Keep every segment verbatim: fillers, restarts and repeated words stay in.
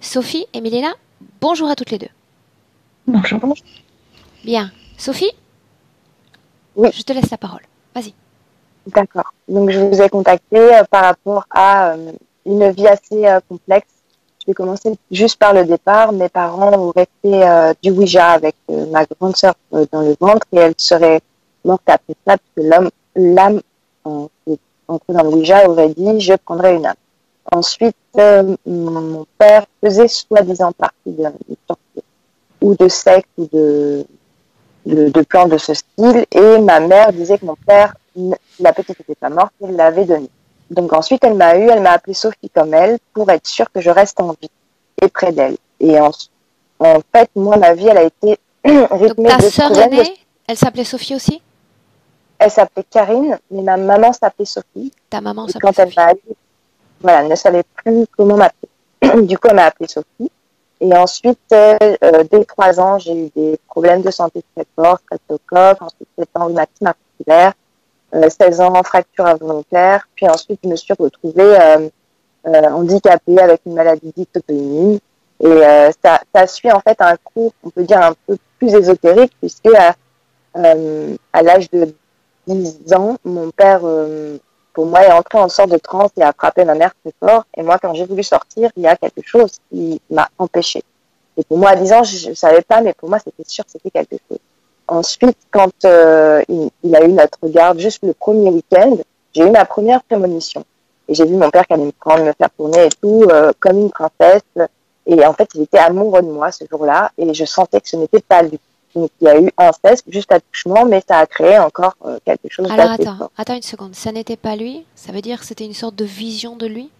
Sophie et Milena, bonjour à toutes les deux. Bonjour, bonjour. Bien. Sophie, Oui, je te laisse la parole. Vas-y. d'accord. Donc, je vous ai contacté euh, par rapport à euh, une vie assez euh, complexe. Je vais commencer juste par le départ. Mes parents auraient fait euh, du Ouija avec euh, ma grande sœur euh, dans le ventre et elle serait morte après ça parce que l'homme, l'âme euh, qui est entrée dans le Ouija aurait dit je prendrai une âme. Ensuite, euh, mon père faisait soi-disant partie d'une sorte de- ou de secte ou de de, de plans de ce style. Et ma mère disait que mon père, la petite n'était pas morte, il l'avait donnée. Donc ensuite, elle m'a eu, elle m'a appelée Sophie comme elle pour être sûre que je reste en vie et près d'elle. Et en, en fait, moi, ma vie, elle a été Donc rythmée ta de sœur problèmes. De... aînée, elle s'appelait Sophie aussi? Elle s'appelait Karine, mais ma maman s'appelait Sophie. Ta maman Et s'appelait quand elle Sophie. m'a eu, voilà, elle ne savait plus comment m'appeler. Du coup, elle m'a appelée Sophie. Et ensuite, euh, euh, dès trois ans, j'ai eu des problèmes de santé très forts, streptocoque, ensuite sept ans rhumatisme articulaire, euh, seize ans fracture involontaire, puis ensuite je me suis retrouvée euh, euh, handicapée avec une maladie dite auto-immune. Et euh, ça, ça suit en fait un cours, on peut dire un peu plus ésotérique, puisque à, euh, à l'âge de dix ans, mon père, euh, pour moi, est entré en sorte de transe et a frappé ma mère très fort. Et moi, quand j'ai voulu sortir, il y a quelque chose qui m'a empêchée. Et pour moi, à dix ans, je ne savais pas, mais pour moi, c'était sûr que c'était quelque chose. Ensuite, quand euh, il, il a eu notre garde, juste le premier week-end, j'ai eu ma première prémonition. Et j'ai vu mon père qui allait me prendre, me faire tourner et tout, euh, comme une princesse. Et en fait, il était amoureux de moi ce jour-là, et je sentais que ce n'était pas lui. Donc, il y a eu inceste, juste attouchement, mais ça a créé encore euh, quelque chose Alors d'assez attends, fort. attends une seconde. Ça n'était pas lui? Ça veut dire que c'était une sorte de vision de lui?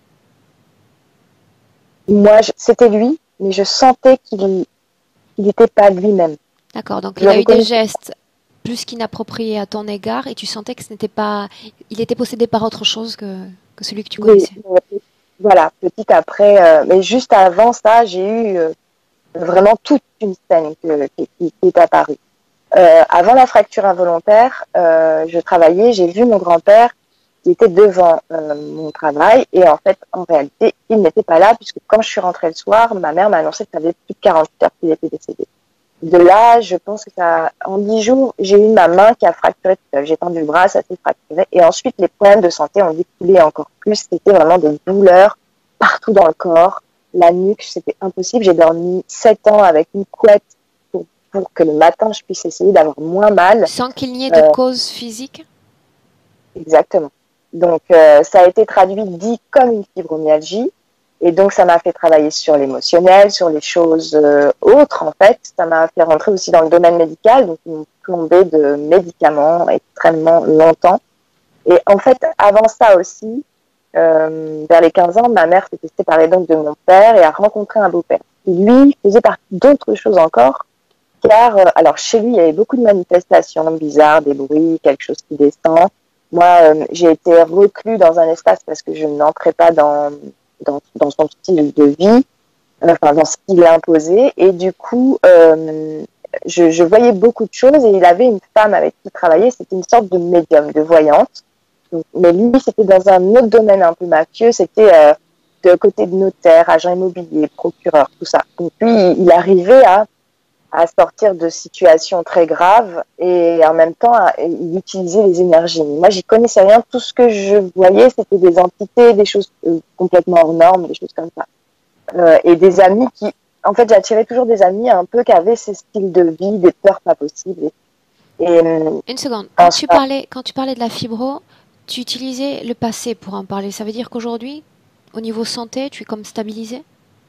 Moi, je- c'était lui, mais je sentais qu'il n'était pas lui-même. D'accord, donc Je il le a eu des reconnaissais. gestes plus qu'inappropriés à ton égard et tu sentais que ce n'était pas... Il était possédé par autre chose que, que celui que tu Oui, connaissais. voilà, petit après, euh, mais juste avant ça, j'ai eu euh, vraiment toute une scène que- qui, qui- qui est apparue. Euh, avant la fracture involontaire, euh, je travaillais, j'ai vu mon grand-père qui était devant euh, mon travail et en fait, en réalité, il n'était pas là puisque quand je suis rentrée le soir, ma mère m'a annoncé que ça avait plus de quarante-huit heures qu'il était décédé. De là, je pense que ça, en dix jours, j'ai eu ma main qui a fracturé, j'ai tendu le bras, ça s'est fracturé. Et ensuite, les problèmes de santé ont découlé encore plus. C'était vraiment des douleurs partout dans le corps. La nuque, c'était impossible. J'ai dormi sept ans avec une couette pour, pour que le matin, je puisse essayer d'avoir moins mal. Sans qu'il n'y ait de Euh, cause physique? exactement. Donc, euh, ça a été traduit, dit comme une fibromyalgie. Et donc, ça m'a fait travailler sur l'émotionnel, sur les choses euh, autres, en fait. Ça m'a fait rentrer aussi dans le domaine médical, donc une plombée de médicaments extrêmement longtemps. Et en fait, avant ça aussi, euh, vers les quinze ans, ma mère s'était séparée donc de mon père et a rencontré un beau-père. Qui, lui, faisait partie d'autres choses encore, car, euh, alors, chez lui, il y avait beaucoup de manifestations bizarres, des bruits, quelque chose qui descend. Moi, euh, j'ai été reclus dans un espace parce que je n'entrais pas dans, dans, dans son style de vie, enfin, dans ce qu'il a imposé. Et du coup, euh, je, je voyais beaucoup de choses et il avait une femme avec qui il travaillait, c'était une sorte de médium, de voyante. Donc, mais lui, c'était dans un autre domaine un peu mafieux, c'était euh, de côté de notaire, agent immobilier, procureur, tout ça. Donc lui, il arrivait à à sortir de situations très graves et en même temps à, il utilisait les énergies. Moi, j'y connaissais rien. Tout ce que je voyais, c'était des entités, des choses euh, complètement hors normes, des choses comme ça. Euh, et des amis qui, en fait, j'attirais toujours des amis un peu qui avaient ces styles de vie, des peurs pas possibles. Et, et Une seconde. Quand tu enfin, parlais, quand tu parlais de la fibro, tu utilisais le passé pour en parler. Ça veut dire qu'aujourd'hui, au niveau santé, tu es comme stabilisé?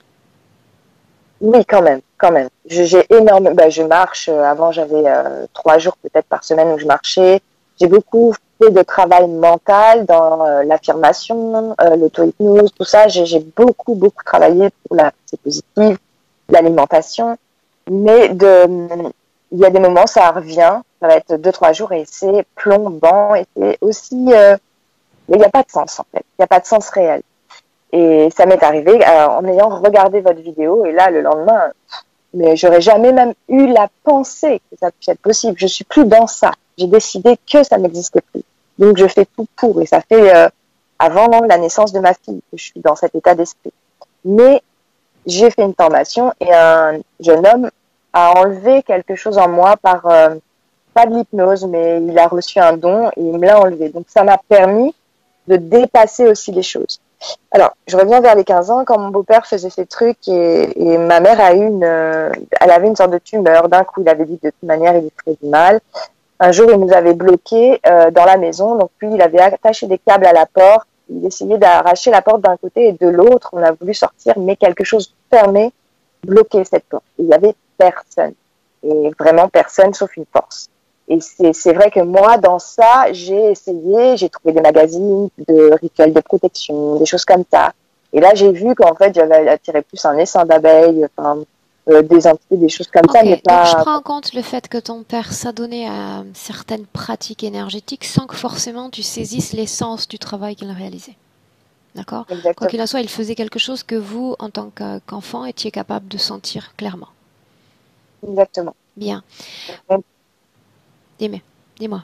oui, quand même, quand même. Je- J'ai énormément, bah, je marche. euh, Avant, j'avais euh, trois jours peut-être par semaine où je marchais. J'ai beaucoup fait de travail mental dans euh, l'affirmation, euh, l'auto-hypnose, tout ça. J'ai j'ai beaucoup, beaucoup travaillé pour la pensée positive, l'alimentation. Mais de, il y a des moments, ça revient. Ça va être deux, trois jours et c'est plombant et c'est aussi, euh, il n'y a pas de sens en fait. Il n'y a pas de sens réel. Et ça m'est arrivé euh, en ayant regardé votre vidéo et là, le lendemain, mais j'aurais jamais même eu la pensée que ça puisse être possible. Je suis plus dans ça. J'ai décidé que ça n'existe plus. Donc je fais tout pour et ça fait euh, avant la naissance de ma fille que je suis dans cet état d'esprit. Mais j'ai fait une formation et un jeune homme a enlevé quelque chose en moi par, euh, pas de l'hypnose, mais il a reçu un don et il me l'a enlevé. Donc ça m'a permis de dépasser aussi les choses. Alors, je reviens vers les quinze ans, quand mon beau-père faisait ces trucs et, et ma mère a eu une, euh, elle avait une sorte de tumeur. D'un coup, il avait dit de toute manière, il ferait du mal. Un jour, il nous avait bloqués euh, dans la maison. Donc, lui, il avait attaché des câbles à la porte. Il essayait d'arracher la porte d'un côté et de l'autre. On a voulu sortir, mais quelque chose fermé bloquait cette porte. Il y avait personne. Et vraiment personne, sauf une force. Et c'est vrai que moi, dans ça, j'ai essayé, j'ai trouvé des magazines de rituels de protection, des choses comme ça. Et là, j'ai vu qu'en fait, j'avais attiré plus un essaim d'abeilles, enfin, euh, des entités, des choses comme Ok, ça, mais donc pas... je prends en compte le fait que ton père s'adonnait à certaines pratiques énergétiques sans que forcément tu saisisses l'essence du travail qu'il réalisait. D'accord? Quoi Exactement. qu'il en soit, il faisait quelque chose que vous, en tant qu'enfant, étiez capable de sentir clairement. Exactement. Bien. Donc, Dis-moi. Dis-moi.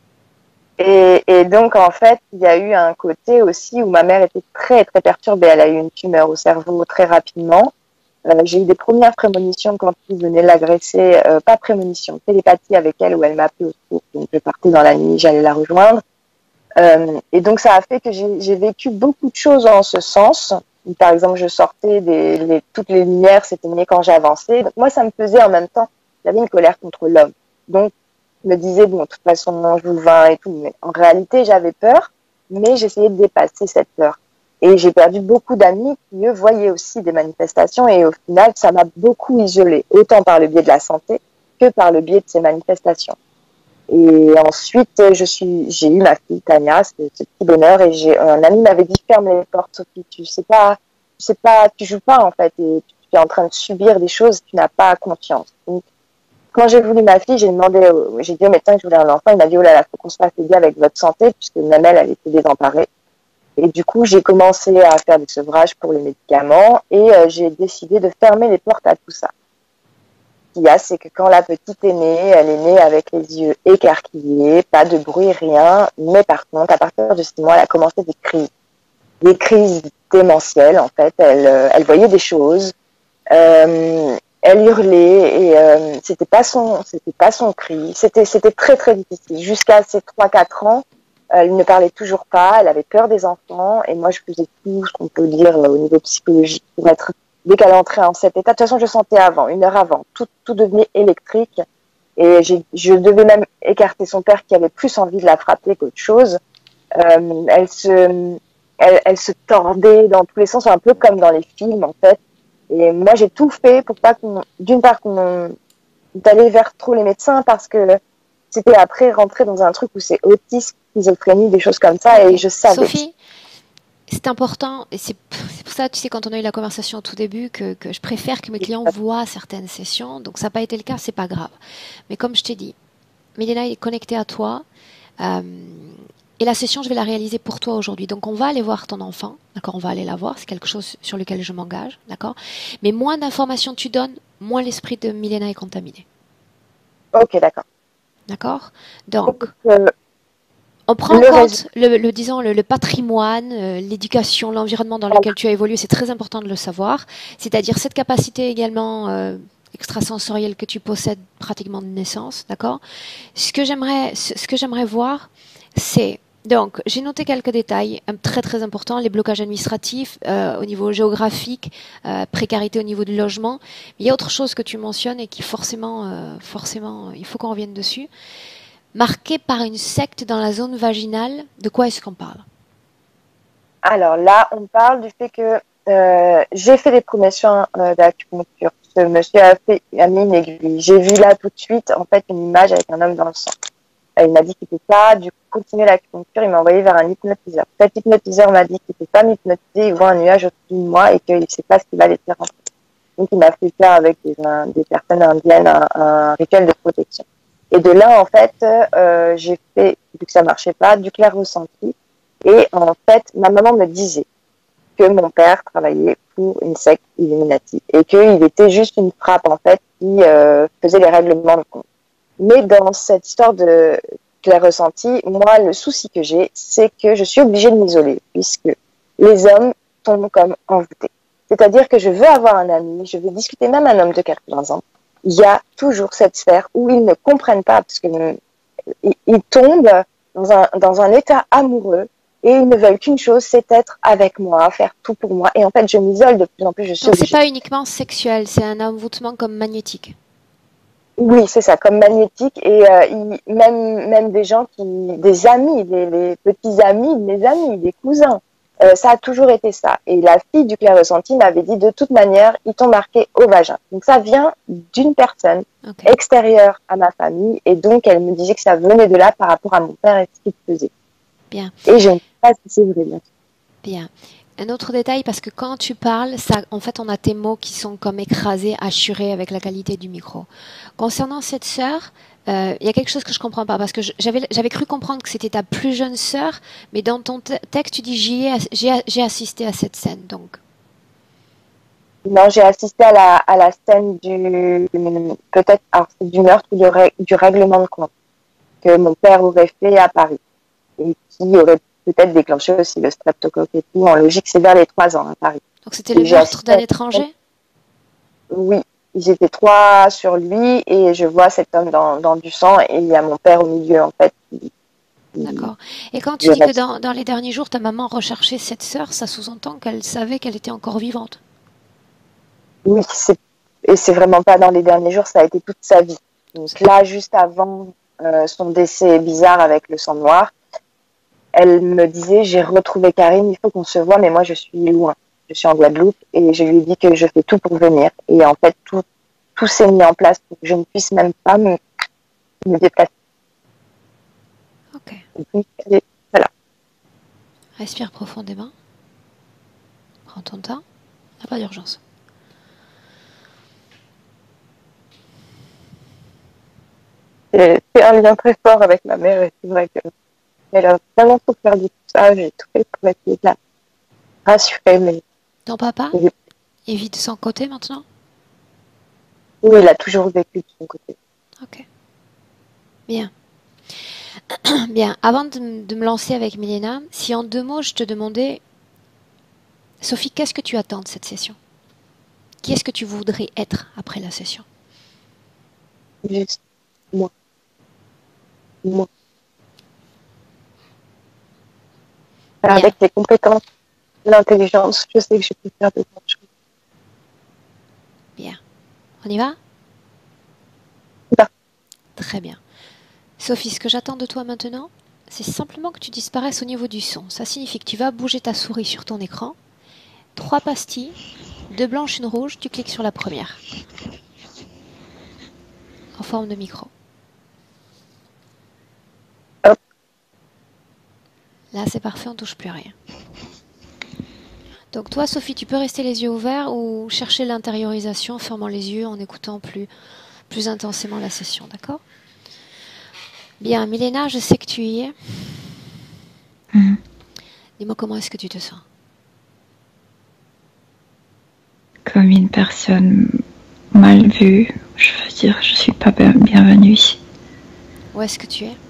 Et, et donc, en fait, il y a eu un côté aussi où ma mère était très, très perturbée. Elle a eu une tumeur au cerveau très rapidement. Euh, j'ai eu des premières prémonitions quand il venait l'agresser, euh, pas prémonition, télépathie avec elle où elle m'a appelé au secours. Donc, je partais dans la nuit, j'allais la rejoindre. Euh, et donc, ça a fait que j'ai vécu beaucoup de choses en ce sens. Par exemple, je sortais, des, les, toutes les lumières s'éteignaient quand j'avançais. Donc, moi, ça me pesait en même temps. J'avais une colère contre l'homme. Donc, je me disais, bon, de toute façon, je vous vins et tout. Mais en réalité, j'avais peur, mais j'essayais de dépasser cette peur. Et j'ai perdu beaucoup d'amis qui, eux, voyaient aussi des manifestations. Et au final, ça m'a beaucoup isolée, autant par le biais de la santé que par le biais de ces manifestations. Et ensuite, je suis, j'ai eu ma fille Tania, ce, ce petit bonheur, et j'ai un ami m'avait dit ferme les portes, Sophie, tu sais pas, tu sais pas, tu joues pas en fait, et tu es en train de subir des choses, tu n'as pas confiance. Donc, quand j'ai voulu ma fille, j'ai demandé, j'ai dit au médecin que je voulais un enfant, il m'a dit oh là là, faut qu'on se fasse aider avec votre santé, puisque même elle, elle était désemparée. Et du coup, j'ai commencé à faire des sevrages pour les médicaments, et euh, j'ai décidé de fermer les portes à tout ça. Ce qu'il y a, c'est que quand la petite est née, elle est née avec les yeux écarquillés, pas de bruit, rien. Mais par contre, à partir de six mois, elle a commencé des crises. Des crises démentielles, en fait. Elle, euh, elle voyait des choses. Euh, elle hurlait et euh, c'était pas son, c'était pas son cri. C'était, c'était très, très difficile. Jusqu'à ses trois quatre ans, elle ne parlait toujours pas. Elle avait peur des enfants. Et moi, je faisais tout ce qu'on peut dire euh, au niveau psychologique pour être... Dès qu'elle entrait en cet état, de toute façon, je sentais avant, une heure avant, tout, tout devenait électrique. Et je devais même écarter son père qui avait plus envie de la frapper qu'autre chose. Euh, elle, se, elle, elle se tordait dans tous les sens, un peu comme dans les films, en fait. Et moi, j'ai tout fait pour pas qu'on, d'une part, qu'on d'aller vers trop les médecins, parce que c'était après rentrer dans un truc où c'est autisme, schizophrénie, des choses comme ça, okay. Et je savais. Sophie, c'est important, et c'est pour ça, tu sais, quand on a eu la conversation au tout début, que, que je préfère que mes clients voient certaines sessions. Donc, ça n'a pas été le cas, c'est pas grave. Mais comme je t'ai dit, Milena est connectée à toi. Euh, et la session, je vais la réaliser pour toi aujourd'hui. Donc, on va aller voir ton enfant. D'accord, on va aller la voir. C'est quelque chose sur lequel je m'engage. D'accord. Mais moins d'informations tu donnes, moins l'esprit de Milena est contaminé. Ok, d'accord. D'accord. Donc... euh, On prend en compte le, le, disons, le, le patrimoine, euh, l'éducation, l'environnement dans lequel tu as évolué, c'est très important de le savoir. C'est-à-dire cette capacité également euh, extrasensorielle que tu possèdes pratiquement de naissance, d'accord ? Ce que j'aimerais, ce, ce que j'aimerais voir, c'est donc j'ai noté quelques détails euh, très très importants, les blocages administratifs euh, au niveau géographique, euh, précarité au niveau du logement. Mais il y a autre chose que tu mentionnes et qui forcément, euh, forcément, il faut qu'on revienne dessus. Marqué par une secte dans la zone vaginale, de quoi est-ce qu'on parle? Alors là, on parle du fait que euh, j'ai fait des premiers soins euh, d'acupuncture. Ce monsieur a, fait, a mis une aiguille. J'ai vu là tout de suite, en fait, une image avec un homme dans le sang. Euh, il m'a dit qu'il n'était pas, du coup, continuer l'acupuncture, il m'a envoyé vers un hypnotiseur. Cet hypnotiseur m'a dit qu'il n'était pas m'hypnotiser, il voit un nuage au-dessus de moi et qu'il ne sait pas ce qu'il va laisser rentrer. Donc, il m'a fait faire avec des, un, des personnes indiennes un, un rituel de protection. Et de là, en fait, euh, j'ai fait, vu que ça marchait pas, du clair ressenti. Et en fait, ma maman me disait que mon père travaillait pour une secte Illuminati et qu'il était juste une frappe, en fait, qui euh, faisait les règlements de compte. Mais dans cette histoire de clair ressenti, moi, le souci que j'ai, c'est que je suis obligée de m'isoler, puisque les hommes tombent comme envoûtés. C'est-à-dire que je veux avoir un ami, je veux discuter, même un homme de quatre-vingts ans. Il y a toujours cette sphère où ils ne comprennent pas, parce qu'ils ils tombent dans un, dans un état amoureux et ils ne veulent qu'une chose, c'est être avec moi, faire tout pour moi. Et en fait, je m'isole de plus en plus, je suis Donc c'est obligée. pas uniquement sexuel, c'est un envoûtement comme magnétique. Oui, c'est ça, comme magnétique. Et euh, il, même, même des gens qui, des amis, les, les petits amis de mes amis, des cousins. Euh, ça a toujours été ça. Et la fille du clair ressenti m'avait dit, de toute manière, ils t'ont marqué au vagin. Donc ça vient d'une personne okay. extérieure à ma famille. Et donc, elle me disait que ça venait de là par rapport à mon père et ce qu'il faisait. Bien. Et je ne sais pas si c'est vrai. Bien. Bien. Un autre détail, parce que quand tu parles, ça, en fait, on a tes mots qui sont comme écrasés, assurés avec la qualité du micro. Concernant cette sœur, il euh, y a quelque chose que je comprends pas, parce que j'avais j'avais cru comprendre que c'était ta plus jeune sœur, mais dans ton texte, tu dis j'ai assisté à cette scène, donc. Non, j'ai assisté à la, à la scène du, peut-être, alors c'est du meurtre ou du, du règlement de compte que mon père aurait fait à Paris et qui aurait peut-être déclenché aussi le streptocoque et tout. En logique, c'est vers les trois ans à Paris. Donc c'était le meurtre d'un étranger? Oui, ils étaient trois sur lui et je vois cet homme dans, dans du sang et il y a mon père au milieu en fait. D'accord. Et quand tu dis que dans, dans les derniers jours, ta maman recherchait cette sœur, ça sous-entend qu'elle savait qu'elle était encore vivante? Oui, et c'est vraiment pas dans les derniers jours, ça a été toute sa vie. Donc là, juste avant euh, son décès bizarre avec le sang noir, elle me disait, j'ai retrouvé Karine, il faut qu'on se voit, mais moi je suis loin. Je suis en Guadeloupe et je lui ai dit que je fais tout pour venir. Et en fait, tout, tout s'est mis en place pour que je ne puisse même pas me, me déplacer. Ok. Donc, voilà. Respire profondément. Prends ton temps. Il n'y a pas d'urgence. C'est un lien très fort avec ma mère et c'est vrai qu'elle a vraiment souffert de tout ça. J'ai tout fait pour essayer de la rassurer. Mais... Ton papa, il vit de son côté maintenant? Oui, il a toujours vécu de son côté. Ok. Bien. Bien. Avant de, de me lancer avec Milena, si en deux mots je te demandais, Sophie, qu'est-ce que tu attends de cette session? Qui est-ce que tu voudrais être après la session? Juste moi. Moi. Alors, avec les compétences, l'intelligence, je sais que je peux faire de grandes choses. Bien. On y va? Bah. Très bien. Sophie, ce que j'attends de toi maintenant, c'est simplement que tu disparaisses au niveau du son. Ça signifie que tu vas bouger ta souris sur ton écran. Trois pastilles, deux blanches, une rouge, tu cliques sur la première. En forme de micro. Hop. Là, c'est parfait, on ne touche plus à rien. Donc toi, Sophie, tu peux rester les yeux ouverts ou chercher l'intériorisation en fermant les yeux, en écoutant plus, plus intensément la session, d'accord? Bien, Milena, je sais que tu y es. Mmh. Dis-moi, comment est-ce que tu te sens? Comme une personne mal vue. Je veux dire, je suis pas bienvenue ici. Où est-ce que tu es?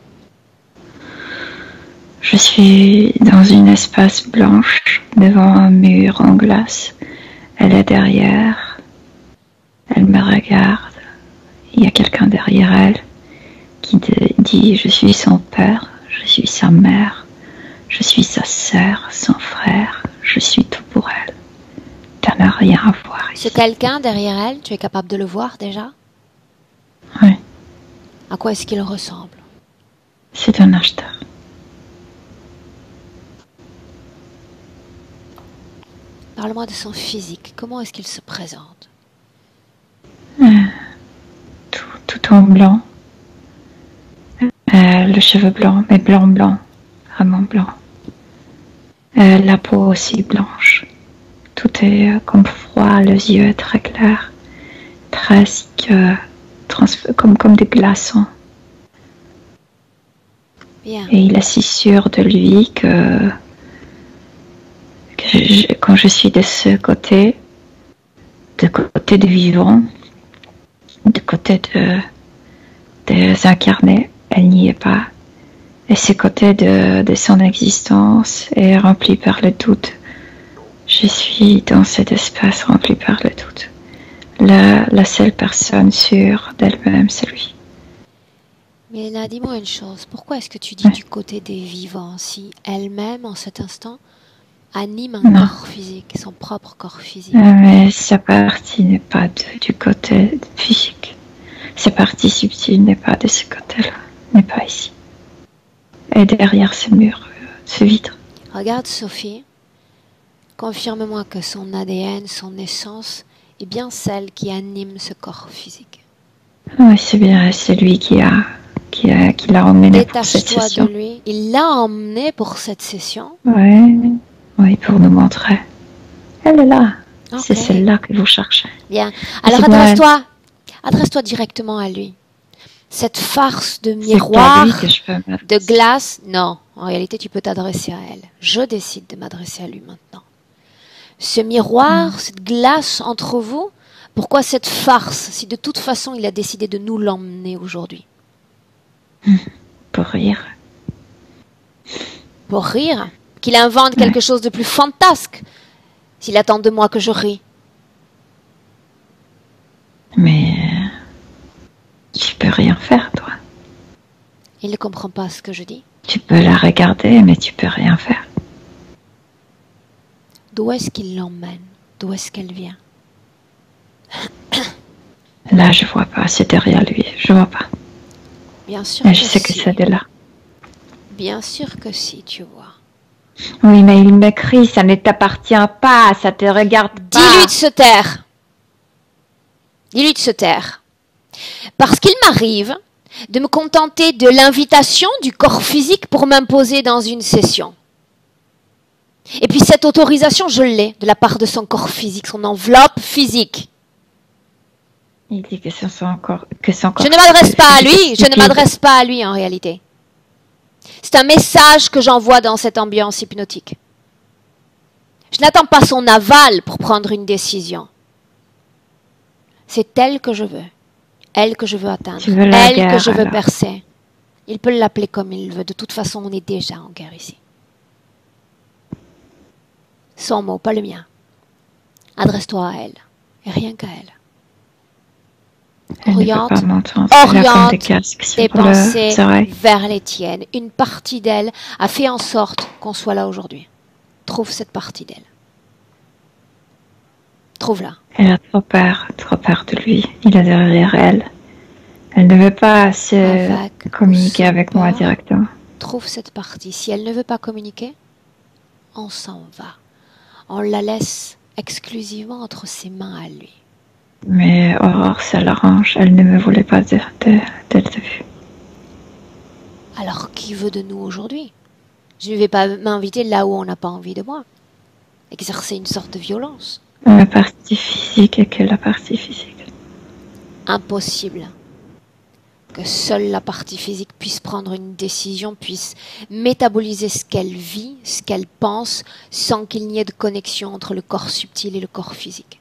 Je suis dans une espace blanche, devant un mur en glace. Elle est derrière. Elle me regarde. Il y a quelqu'un derrière elle qui dit « Je suis son père, je suis sa mère, je suis sa sœur, son frère, je suis tout pour elle. Tu n'as rien à voir ici. » Ce quelqu'un derrière elle, tu es capable de le voir déjà? Oui. À quoi est-ce qu'il ressemble? C'est un acheteur. Parle-moi de son physique. Comment est-ce qu'il se présente? euh, tout, tout en blanc. Euh, le cheveu blanc, mais blanc, blanc. Vraiment blanc. Euh, la peau aussi blanche. Tout est euh, comme froid, les yeux très clairs. Presque euh, comme, comme des glaçons. Bien. Et il est si sûr de lui que, que je, quand je suis de ce côté, de côté de vivant, de côté de, des incarnés, elle n'y est pas. Et ce côté de, de son existence est rempli par le doute. Je Je suis dans cet espace rempli par le doute. La, la seule personne sûre d'elle-même, c'est lui. Mais Léna, dis-moi une chose. Pourquoi est-ce que tu dis ouais. du côté des vivants si elle-même, en cet instant, anime un non. corps physique, son propre corps physique? Mais sa partie n'est pas de, du côté physique. Sa partie subtile n'est pas de ce côté-là, n'est pas ici. Et derrière ce mur, ce vitre. Regarde Sophie, confirme-moi que son A D N, son essence, est bien celle qui anime ce corps physique. Oui, c'est bien, c'est lui qui a, qui a, qui l'a emmené pour cette session. Détache-toi de lui. Il l'a emmené pour cette session. Oui, oui, pour nous montrer. Elle est là. Okay. C'est celle-là que vous cherchez. Bien. Alors adresse-toi, adresse-toi directement à lui. Cette farce de miroir, de glace, non. En réalité, tu peux t'adresser à elle. Je décide de m'adresser à lui maintenant. Ce miroir, mmh. cette glace entre vous, pourquoi cette farce si de toute façon il a décidé de nous l'emmener aujourd'hui? mmh. Pour rire. Pour rire? Qu'il invente ouais. quelque chose de plus fantasque s'il attend de moi que je ris. Mais tu peux rien faire, toi. Il ne comprend pas ce que je dis. Tu peux la regarder, mais tu peux rien faire. D'où est-ce qu'il l'emmène? D'où est-ce qu'elle vient? Là, je vois pas. C'est derrière lui. Je vois pas. Bien sûr. Mais que je sais si. que c'est de là. Bien sûr que si, tu vois. Oui, mais il me crie. Ça ne t'appartient pas. Ça te regarde pas. Dis-lui de se taire. Dis-lui de se taire. Parce qu'il m'arrive de me contenter de l'invitation du corps physique pour m'imposer dans une session. Et puis cette autorisation, je l'ai de la part de son corps physique, son enveloppe physique. Il dit que, son corps, que son corps... Je ne m'adresse pas à lui, je ne m'adresse pas à lui en réalité. C'est un message que j'envoie dans cette ambiance hypnotique. Je n'attends pas son aval pour prendre une décision. C'est elle que je veux. Elle que je veux atteindre, elle guerre, que je veux alors. percer. Il peut l'appeler comme il veut. De toute façon, on est déjà en guerre ici. Son mot, pas le mien. Adresse-toi à elle, et rien qu'à elle. elle oriente, oriente des, des pensées vers les tiennes. Une partie d'elle a fait en sorte qu'on soit là aujourd'hui. Trouve cette partie d'elle. Trouve-la. Elle a trop peur, trop peur de lui. Il est derrière elle. Elle ne veut pas se avec communiquer avec moi directement. Trouve cette partie. Si elle ne veut pas communiquer, on s'en va. On la laisse exclusivement entre ses mains à lui. Mais Aurore, ça l'arrange. Elle ne me voulait pas dire dès le début. Alors, qui veut de nous aujourd'hui? Je ne vais pas m'inviter là où on n'a pas envie de moi. Exercer une sorte de violence. La partie physique et que la partie physique. Impossible que seule la partie physique puisse prendre une décision, puisse métaboliser ce qu'elle vit, ce qu'elle pense, sans qu'il n'y ait de connexion entre le corps subtil et le corps physique.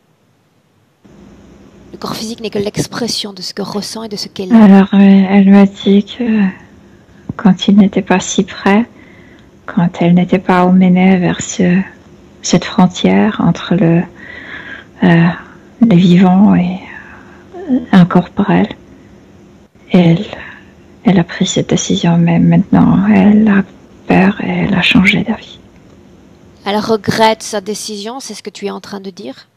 Le corps physique n'est que l'expression de ce que ressent et de ce qu'elle... Alors, elle m'a dit que quand il n'était pas si près, quand elle n'était pas emmenée vers ce, cette frontière entre le, euh, le vivant et euh, incorporel, elle, elle a pris cette décision, mais maintenant elle a peur et elle a changé d'avis. Elle regrette sa décision, c'est ce que tu es en train de dire?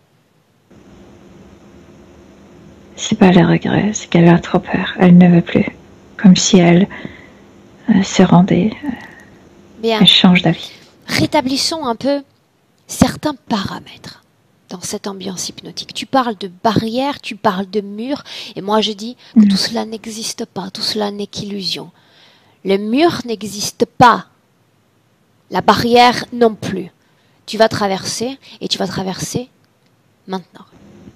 C'est pas le regret, c'est qu'elle a trop peur. Elle ne veut plus. Comme si elle euh, se rendait. Euh, Bien. Elle change d'avis. Rétablissons un peu certains paramètres dans cette ambiance hypnotique. Tu parles de barrières, tu parles de murs, et moi je dis que mmh. tout cela n'existe pas, tout cela n'est qu'illusion. Le mur n'existe pas. La barrière non plus. Tu vas traverser, et tu vas traverser maintenant.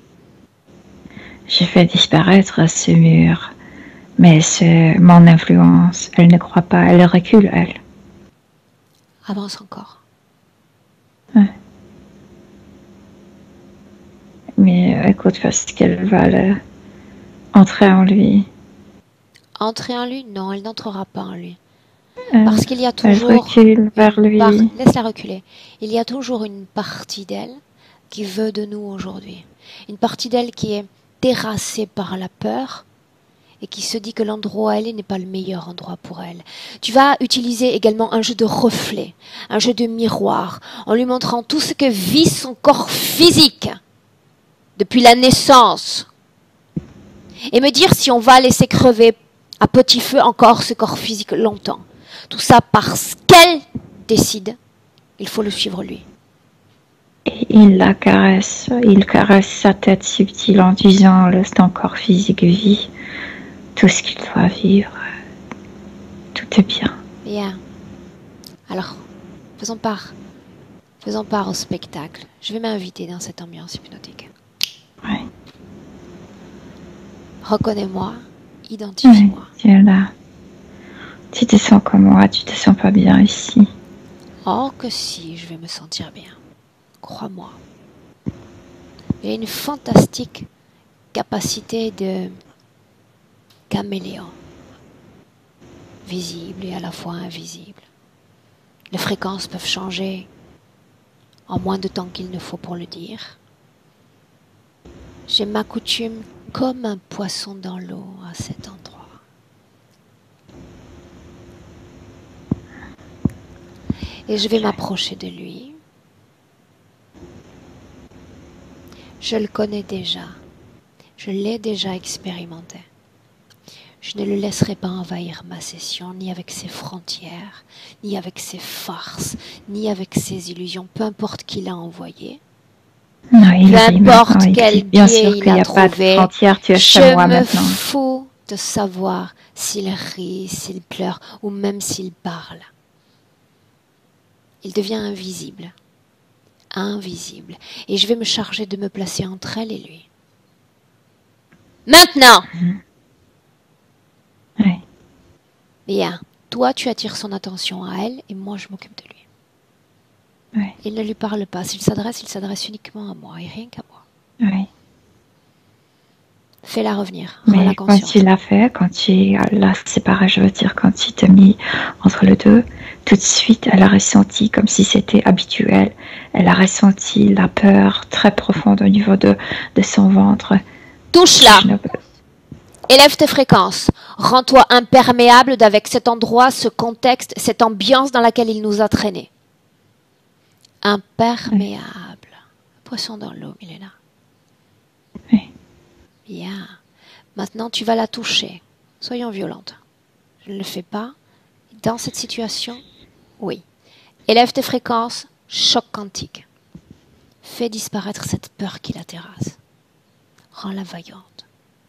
J'ai fait disparaître ce mur, mais c'est mon influence. Elle ne croit pas, elle recule, elle. Avance encore. Ouais. Mais écoute, parce qu'elle va le... entrer en lui. Entrer en lui? Non, elle n'entrera pas en lui. Euh, Parce qu'il y a elle toujours... recule vers lui. Par... Laisse-la reculer. Il y a toujours une partie d'elle qui veut de nous aujourd'hui. Une partie d'elle qui est terrassée par la peur et qui se dit que l'endroit où elle est n'est pas le meilleur endroit pour elle. Tu vas utiliser également un jeu de reflet, un jeu de miroir, en lui montrant tout ce que vit son corps physique depuis la naissance. Et me dire si on va laisser crever à petit feu encore ce corps physique longtemps. Tout ça parce qu'elle décide, il faut le suivre lui. Et il la caresse, il caresse sa tête subtile en disant, laisse ton corps physique vit tout ce qu'il doit vivre. Tout est bien. Bien. Alors, faisons part. Faisons part au spectacle. Je vais m'inviter dans cette ambiance hypnotique. Ouais. Reconnais-moi, identifie-moi. Oui, tu es là. Tu te sens comme moi, tu te sens pas bien ici. Oh que si, je vais me sentir bien. Crois-moi. Il y a une fantastique capacité de caméléon. Visible et à la fois invisible. Les fréquences peuvent changer en moins de temps qu'il ne faut pour le dire. Je m'accoutume comme un poisson dans l'eau à cet endroit. Et je vais m'approcher de lui. Je le connais déjà. Je l'ai déjà expérimenté. Je ne le laisserai pas envahir ma session, ni avec ses frontières, ni avec ses farces, ni avec ses illusions, peu importe qui l'a envoyé. Non, il Peu rit importe maintenant, il quel dit, bien biais sûr il qu'il n'y a a pas de trouvé, frontières, tu es chez je moi me maintenant. fous de savoir s'il rit, s'il pleure, ou même s'il parle. Il devient invisible. Invisible. Et je vais me charger de me placer entre elle et lui. Maintenant! Mmh. Oui. Bien. Toi, tu attires son attention à elle et moi, je m'occupe de lui. Oui. Il ne lui parle pas. S'il s'adresse, il s'adresse uniquement à moi et rien qu'à moi. Oui. Fais-la revenir. Rends-la Mais consciente. quand tu l'as fait, quand tu l'as séparé, je veux dire, quand tu t'es mis entre les deux, tout de suite, elle a ressenti comme si c'était habituel. Elle a ressenti la peur très profonde au niveau de, de son ventre. Touche-la. Je ne- Élève tes fréquences. Rends-toi imperméable avec cet endroit, ce contexte, cette ambiance dans laquelle il nous a traînés. Imperméable. Poisson dans l'eau, il est là. Oui. Bien. Maintenant, tu vas la toucher. Soyons violentes. Je ne le fais pas. Dans cette situation, oui. Élève tes fréquences. Choc quantique. Fais disparaître cette peur qui la terrasse. Rends-la vaillante.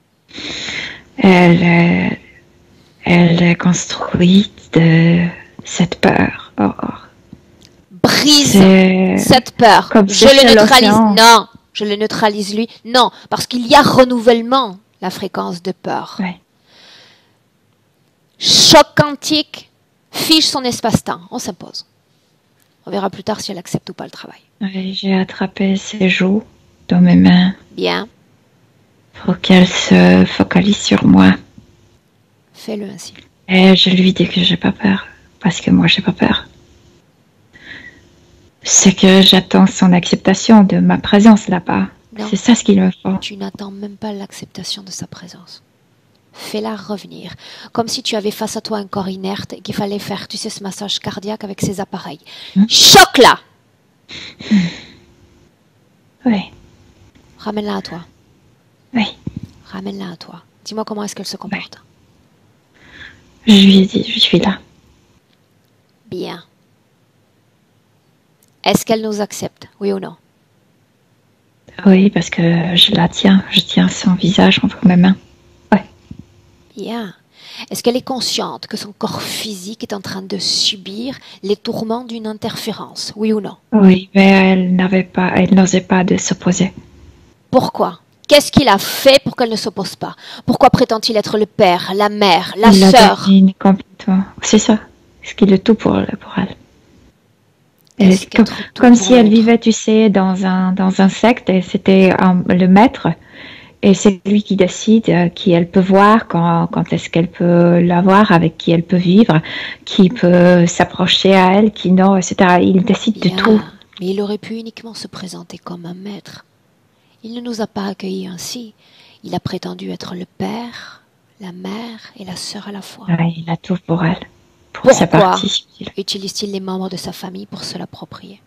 Elle, euh, elle est construite de cette peur. Oh, oh. Brise C'est cette peur. comme Je c'est le chez neutralise. l'océan. Non, je le neutralise lui. Non, parce qu'il y a renouvellement, la fréquence de peur. Ouais. Choc quantique fiche son espace-temps. On s'impose. On verra plus tard si elle accepte ou pas le travail. Ouais, j'ai attrapé ses joues dans mes mains Bien, pour qu'elle se focalise sur moi. fais-le ainsi. Et je lui dis que j'ai pas peur, parce que moi j'ai pas peur. C'est que j'attends son acceptation de ma présence là-bas. Non. C'est ça ce qu'il me faut. Tu n'attends même pas l'acceptation de sa présence. Fais-la revenir, comme si tu avais face à toi un corps inerte et qu'il fallait faire, tu sais, ce massage cardiaque avec ces appareils. Hmm. Choque-la. Oui, Ramène-la à toi. oui. Ramène-la à toi. Dis-moi comment est-ce qu'elle se comporte. Je lui ai dit, je suis là. Bien. Est-ce qu'elle nous accepte, oui ou non? Oui, parce que je la tiens, je tiens son visage entre mes mains. Ouais. Bien. Est-ce qu'elle est consciente que son corps physique est en train de subir les tourments d'une interférence, oui ou non? Oui, mais elle n'avait pas, elle n'osait pas de s'opposer. Pourquoi? Qu'est-ce qu'il a fait pour qu'elle ne s'oppose pas? Pourquoi prétend-il être le père, la mère, la Il la sœur? domine complètement. C'est ça. Ce qu'il est tout pour, pour elle. Elle Est-ce est comme, qu'être tout comme pour si elle l'autre? vivait, tu sais, dans un, dans un secte et c'était um, le maître et c'est lui qui décide euh, qui elle peut voir, quand, quand est-ce qu'elle peut la voir, avec qui elle peut vivre, qui peut s'approcher à elle, qui non, et cetera. Il décide de Bien, tout. mais il aurait pu uniquement se présenter comme un maître. Il ne nous a pas accueillis ainsi. Il a prétendu être le père, la mère et la sœur à la fois. Ouais, il a tout pour elle, pour sa Pourquoi partie subtile. utilise-t-il les membres de sa famille pour se l'approprier?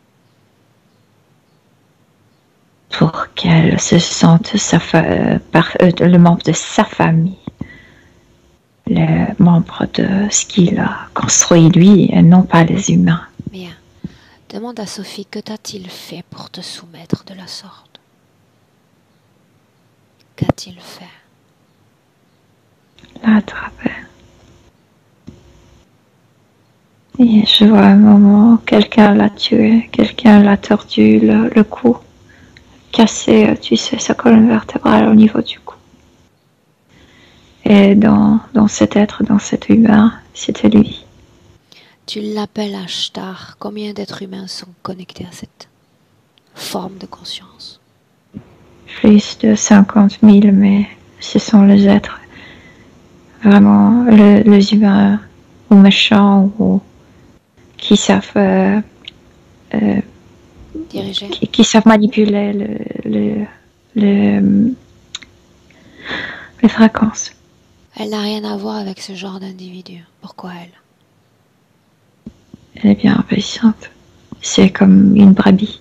Pour qu'elle se sente sa fa- par, euh, le membre de sa famille, le membre de ce qu'il a construit lui, et non pas les humains. Bien. Demande à Sophie que t'a-t-il fait pour te soumettre de la sorte? Qu'a-t-il fait? Là, à travers. Et je vois un moment, quelqu'un l'a tué, quelqu'un l'a tordu le, le cou, cassé, tu sais, sa colonne vertébrale au niveau du cou. Et dans, dans cet être, dans cet humain, c'était lui. Tu l'appelles Ashtar. Combien d'êtres humains sont connectés à cette forme de conscience? Plus de cinquante mille, mais ce sont les êtres, vraiment, le, les humains, ou méchants, ou qui savent, euh, euh, Diriger. qui, qui savent manipuler le, le, le, les fréquences. Elle n'a rien à voir avec ce genre d'individu. Pourquoi elle? Elle est bien obéissante. C'est comme une brebis.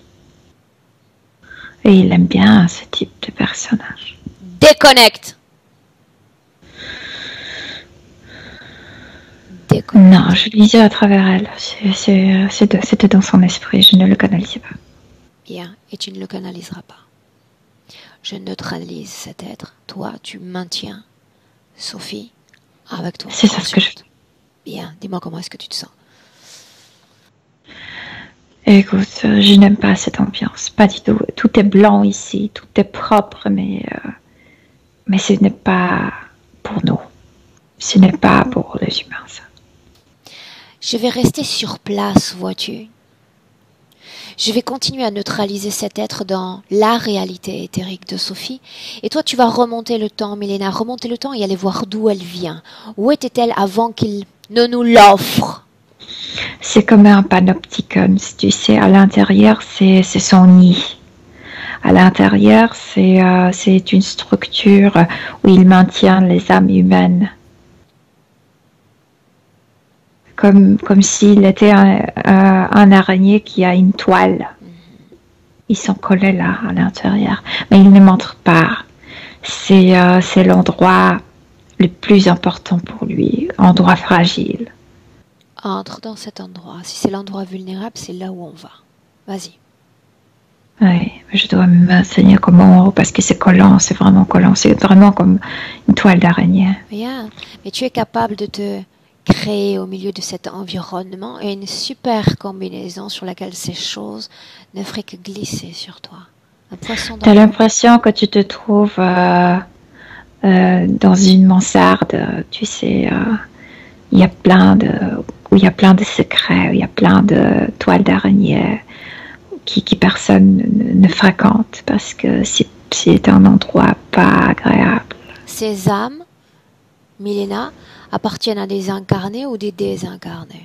Et il aime bien ce type de personnage. Déconnecte. Déconnecte. Non, je lisais à travers elle. C'était dans son esprit, je ne le canalisais pas. Bien, et tu ne le canaliseras pas. Je neutralise cet être. Toi, tu maintiens Sophie avec toi. C'est ça ce que je fais. Bien, dis-moi comment est-ce que tu te sens. Écoute, je n'aime pas cette ambiance, pas du tout. Tout est blanc ici, tout est propre, mais, euh, mais ce n'est pas pour nous. Ce n'est pas pour les humains, ça. Je vais rester sur place, vois-tu. Je vais continuer à neutraliser cet être dans la réalité éthérique de Sophie. Et toi, tu vas remonter le temps, Milena, remonter le temps et aller voir d'où elle vient. Où était-elle avant qu'il ne nous l'offre? C'est comme un panopticon, tu sais, à l'intérieur, c'est son nid. À l'intérieur, c'est euh, c'est une structure où il maintient les âmes humaines. Comme, comme s'il était un, un, un araignée qui a une toile. Ils sont collés là, à l'intérieur. Mais il ne montre pas. C'est euh, c'est l'endroit le plus important pour lui, endroit fragile. Entre dans cet endroit. Si c'est l'endroit vulnérable, c'est là où on va. Vas-y. Oui, je dois m'enseigner comment, parce que c'est collant, c'est vraiment collant. C'est vraiment comme une toile d'araignée. Bien. Mais tu es capable de te créer au milieu de cet environnement et une super combinaison sur laquelle ces choses ne feraient que glisser sur toi. Un poisson dans T'as l'impression que tu te trouves euh, euh, dans une mansarde, tu sais, euh, il y a plein de, où il y a plein de secrets, où il y a plein de toiles d'araignée qui, qui personne ne, ne fréquente parce que c'est un endroit pas agréable. Ces âmes, Milena, appartiennent à des incarnés ou des désincarnés?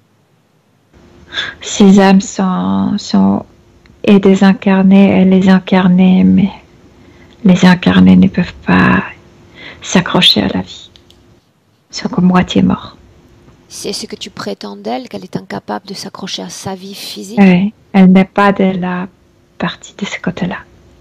Ces âmes sont, sont et des incarnés et les incarnés, mais les incarnés ne peuvent pas s'accrocher à la vie. Ils sont comme moitié morts. C'est ce que tu prétends d'elle, qu'elle est incapable de s'accrocher à sa vie physique? Oui, elle n'est pas de la partie de ce côté-là.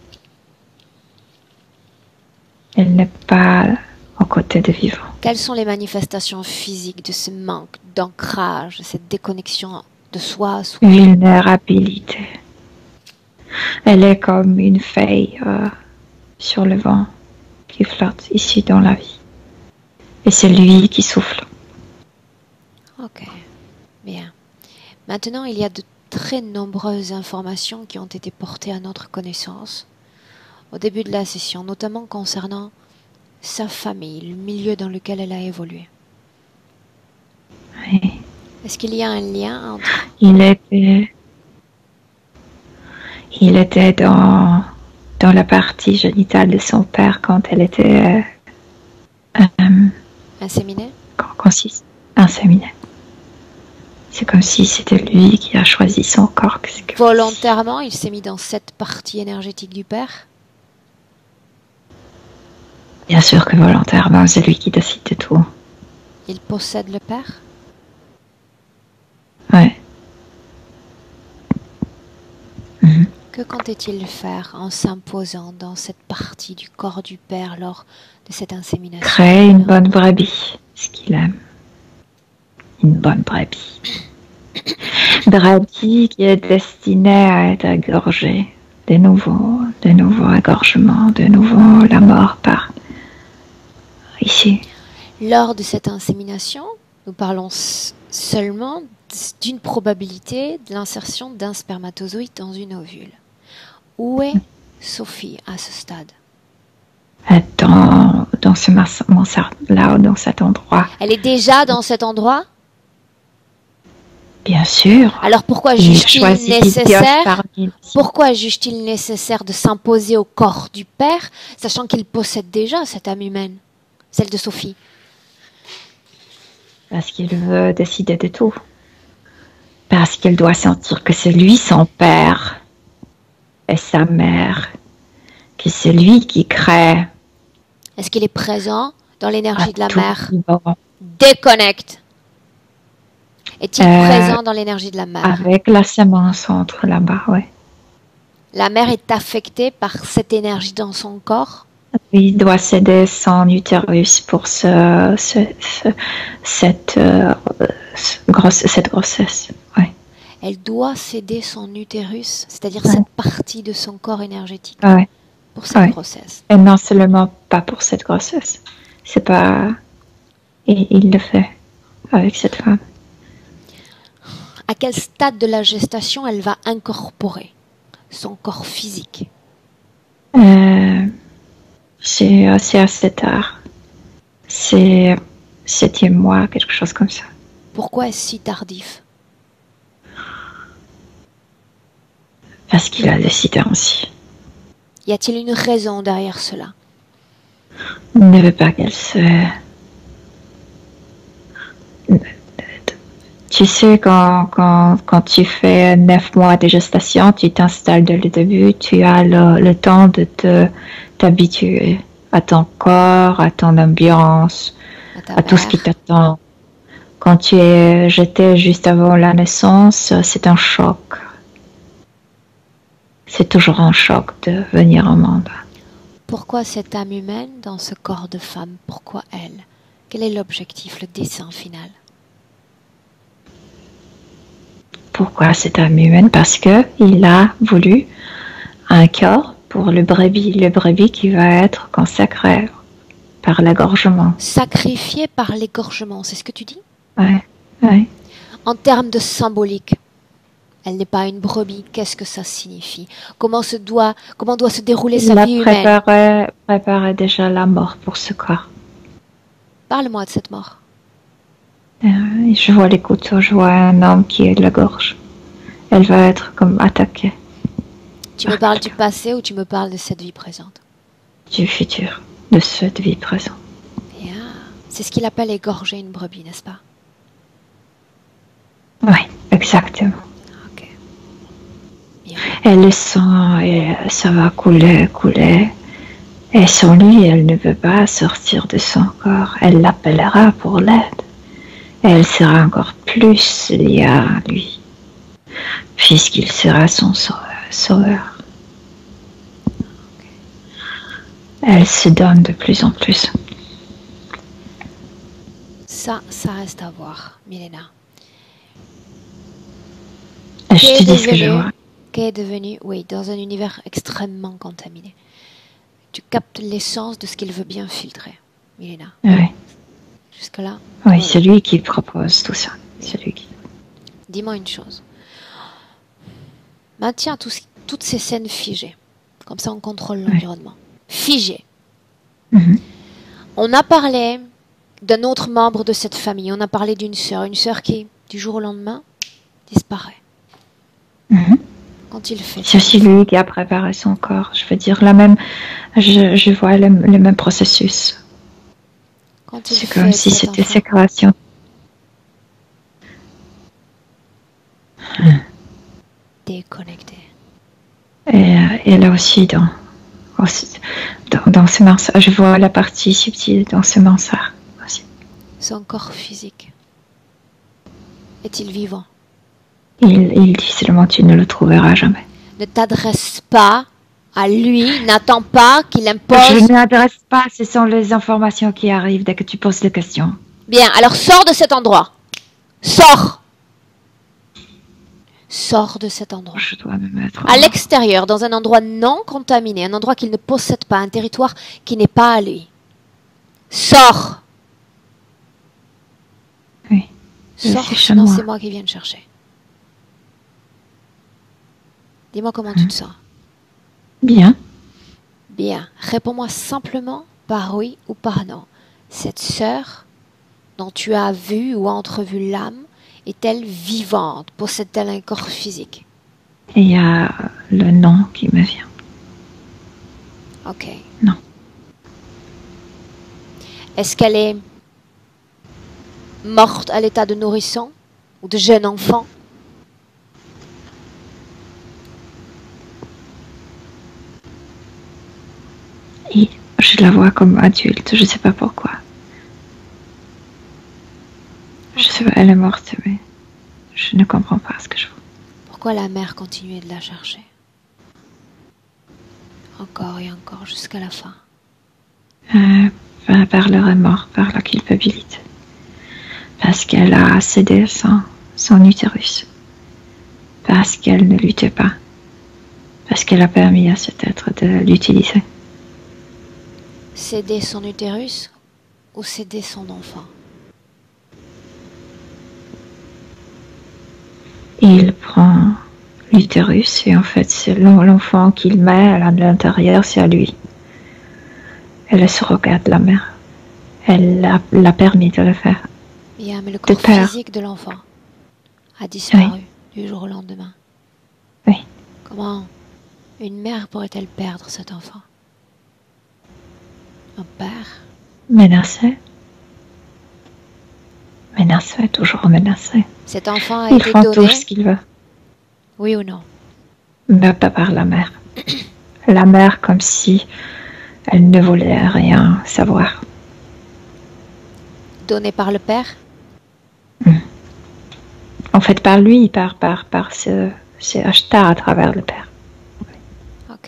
Elle n'est pas aux côtés de vivants. Quelles sont les manifestations physiques de ce manque d'ancrage, de cette déconnexion de soi à soi? Vulnérabilité. Elle est comme une feuille euh, sur le vent qui flotte ici dans la vie. Et c'est lui qui souffle. Ok, bien. Maintenant, il y a de très nombreuses informations qui ont été portées à notre connaissance au début de la session, notamment concernant sa famille, le milieu dans lequel elle a évolué. Oui. Est-ce qu'il y a un lien entre... Il était, il était dans, dans la partie génitale de son père quand elle était euh, euh, inséminée. Consiste inséminée. C'est comme si c'était lui qui a choisi son corps. Que... Volontairement, il s'est mis dans cette partie énergétique du père. Bien sûr que volontairement, c'est lui qui décide de tout. Il possède le père. Ouais. Mmh. Que comptait-il faire en s'imposant dans cette partie du corps du père lors de cette insémination? Créer une bonne brebis, ce qu'il aime. Une bonne brebis. Brebis qui est destinée à être égorgée. De nouveau, de nouveau égorgement, de nouveau la mort par ici. Lors de cette insémination, nous parlons seulement d'une probabilité de l'insertion d'un spermatozoïde dans une ovule. Où est Sophie à ce stade? Dans, dans ce mansard-là, dans cet endroit. Elle est déjà dans cet endroit? Bien sûr. Alors pourquoi juge-t-il nécessaire, pourquoi juge-t-il nécessaire de s'imposer au corps du père, sachant qu'il possède déjà cette âme humaine, celle de Sophie? Parce qu'il veut décider de tout. Parce qu'il doit sentir que c'est lui son père et sa mère, que c'est lui qui crée. Est-ce qu'il est présent dans l'énergie de la mère? Bon. Déconnecte. Est-il euh, présent dans l'énergie de la mère? Avec la semence entre là-bas, oui. La mère est affectée par cette énergie dans son corps? Il doit céder son utérus pour ce, ce, ce, cette, euh, grosse, cette grossesse. Oui. Elle doit céder son utérus, c'est-à-dire ouais. cette partie de son corps énergétique, ouais. pour cette ouais. grossesse. Et non seulement pas pour cette grossesse, c'est pas. Et il le fait avec cette femme. À quel stade de la gestation elle va incorporer son corps physique? euh, C'est assez tard. C'est septième mois, quelque chose comme ça. Pourquoi est-ce si tardif? Parce qu'il a décidé ainsi. Y a-t-il une raison derrière cela? Il ne veut pas qu'elle se... Tu sais, quand, quand, quand tu fais neuf mois de gestation, tu t'installes dès le début, tu as le, le temps de te, t'habituer à ton corps, à ton ambiance, à, à tout ce qui t'attend. Quand tu es jeté juste avant la naissance, c'est un choc. C'est toujours un choc de venir au monde. Pourquoi cette âme humaine dans ce corps de femme? Pourquoi elle? Quel est l'objectif, le dessein final? Pourquoi cette âme humaine? Parce qu'il a voulu un corps pour le brebis, le brebis qui va être consacré par l'égorgement. Sacrifié par l'égorgement, c'est ce que tu dis? Oui, oui. En termes de symbolique, elle n'est pas une brebis, qu'est-ce que ça signifie? Comment se doit, comment doit se dérouler sa vie humaine? Il a préparé déjà la mort pour ce corps. Parle-moi de cette mort. Euh, je vois les couteaux, je vois un homme qui est de la gorge. Elle va être comme attaquée. Tu me parles du passé ou tu me parles de cette vie présente? Du futur, de cette vie présente. Yeah. C'est ce qu'il appelle égorger une brebis, n'est-ce pas? Oui, exactement. Ok. Bien. Et le sang, et ça va couler, couler. Et sans lui, elle ne peut pas sortir de son corps. Elle l'appellera pour l'aide. Et elle sera encore plus liée à lui, puisqu'il sera son sauveur. Okay. Elle se donne de plus en plus. Ça, ça reste à voir, Milena. Je te dis ce que je vois. Qu'est devenu, oui, dans un univers extrêmement contaminé. Tu captes l'essence de ce qu'il veut bien filtrer, Milena. Oui. Jusque-là. Oui, c'est lui qui propose tout ça. C'est lui qui... Dis-moi une chose. Maintiens tout, toutes ces scènes figées. Comme ça, on contrôle l'environnement. Figées. Mm-hmm. On a parlé d'un autre membre de cette famille. On a parlé d'une sœur. Une sœur qui, du jour au lendemain, disparaît. Mm-hmm. Quand il fait. C'est aussi lui qui a préparé son corps. Je veux dire, la même, je, je vois le, le même processus. C'est comme si c'était sa création. Déconnecté. Et, et là aussi, dans, aussi, dans, dans ce mansard, je vois la partie subtile dans ce mansard aussi. Son corps physique est-il vivant? Il, il dit seulement tu ne le trouveras jamais. Ne t'adresse pas à lui, n'attends pas qu'il impose. Je ne m'adresse pas, ce sont les informations qui arrivent dès que tu poses des questions. Bien, alors sors de cet endroit. Sors. Sors de cet endroit. Je dois me mettre à l'extérieur, dans un endroit non contaminé, un endroit qu'il ne possède pas, un territoire qui n'est pas à lui. Sors. Oui. Sors, sinon c'est moi qui viens te chercher. Dis-moi comment hum. tu te sens. Bien. Bien. Réponds-moi simplement par oui ou par non. Cette sœur dont tu as vu ou entrevu l'âme, est-elle vivante? Possède-t-elle un corps physique? Il y a le nom qui me vient. Ok. Non. Est-ce qu'elle est morte à l'état de nourrisson ou de jeune enfant? Et je la vois comme adulte, je ne sais pas pourquoi. Je sais pas, elle est morte, mais je ne comprends pas ce que je vois. Pourquoi la mère continuait de la chercher? Encore et encore, jusqu'à la fin. Euh, par le remords, par la culpabilité. Parce qu'elle a cédé son, son utérus. Parce qu'elle ne luttait pas. Parce qu'elle a permis à cet être de l'utiliser. Céder son utérus ou céder son enfant? Il prend l'utérus et en fait c'est l'enfant qu'il met à l'intérieur, c'est à lui. Elle se regarde la mère. Elle l'a permis de le faire. Yeah, mais le corps physique de l'enfant a disparu oui. du jour au lendemain. Oui. Comment une mère pourrait-elle perdre cet enfant? Un père? Menacé. Menacé, toujours menacé. Cet enfant a Ils été font donné. tout ce qu'il veut. Oui ou non? Mais pas par la mère. La mère comme si elle ne voulait rien savoir. Donné par le père? Mmh. En fait, par lui, par, par, par ce, ce acheta à travers le père. Ok.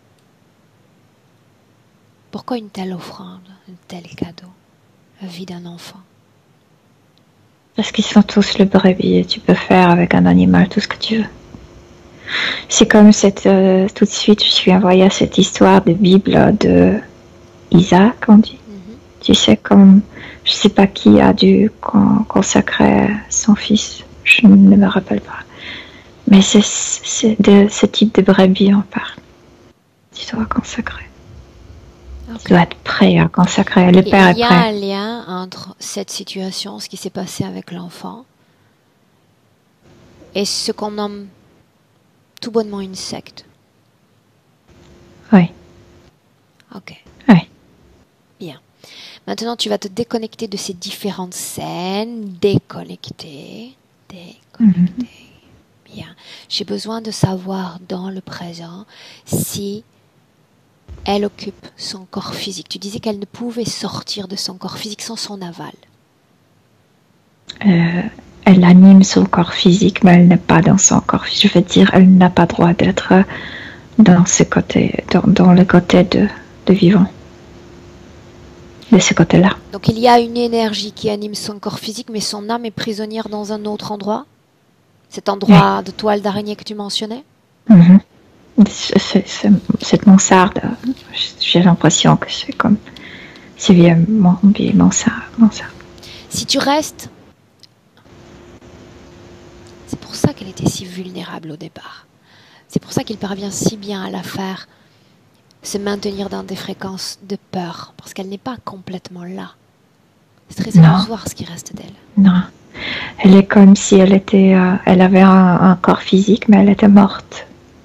Pourquoi une telle offrande, un tel cadeau? La vie d'un enfant. Parce qu'ils sont tous le brebis et tu peux faire avec un animal tout ce que tu veux. C'est comme cette, euh, tout de suite, je suis envoyée à cette histoire de Bible de Isaac, on dit. Mm-hmm. Tu sais, comme, je sais pas qui a dû con consacrer son fils, je ne me rappelle pas. Mais c'est de ce type de brebis on parle. Tu dois consacrer. Okay. Tu dois être prêt à consacrer. Le père est prêt. Il y a un lien entre cette situation, ce qui s'est passé avec l'enfant, et ce qu'on nomme tout bonnement une secte. Oui. Ok. Oui. Bien. Maintenant, tu vas te déconnecter de ces différentes scènes. Déconnecter. Déconnecter. Mm-hmm. Bien. J'ai besoin de savoir dans le présent si elle occupe son corps physique. Tu disais qu'elle ne pouvait sortir de son corps physique sans son aval. Euh, elle anime son corps physique, mais elle n'est pas dans son corps physique. Je veux dire, elle n'a pas droit d'être dans ce côté, dans, dans le côté de, de vivant. De ce côté-là. Donc il y a une énergie qui anime son corps physique, mais son âme est prisonnière dans un autre endroit? Cet endroit oui. de toile d'araignée que tu mentionnais? Mm-hmm. C'est, c'est, cette mansarde, j'ai l'impression que c'est comme c'est vieux, mon vieille mansarde, mansarde. Si tu restes, c'est pour ça qu'elle était si vulnérable au départ. C'est pour ça qu'il parvient si bien à la faire se maintenir dans des fréquences de peur, parce qu'elle n'est pas complètement là. C'est très illusoire ce qui reste d'elle. Non, elle est comme si elle était, euh, elle avait un, un corps physique, mais elle était morte.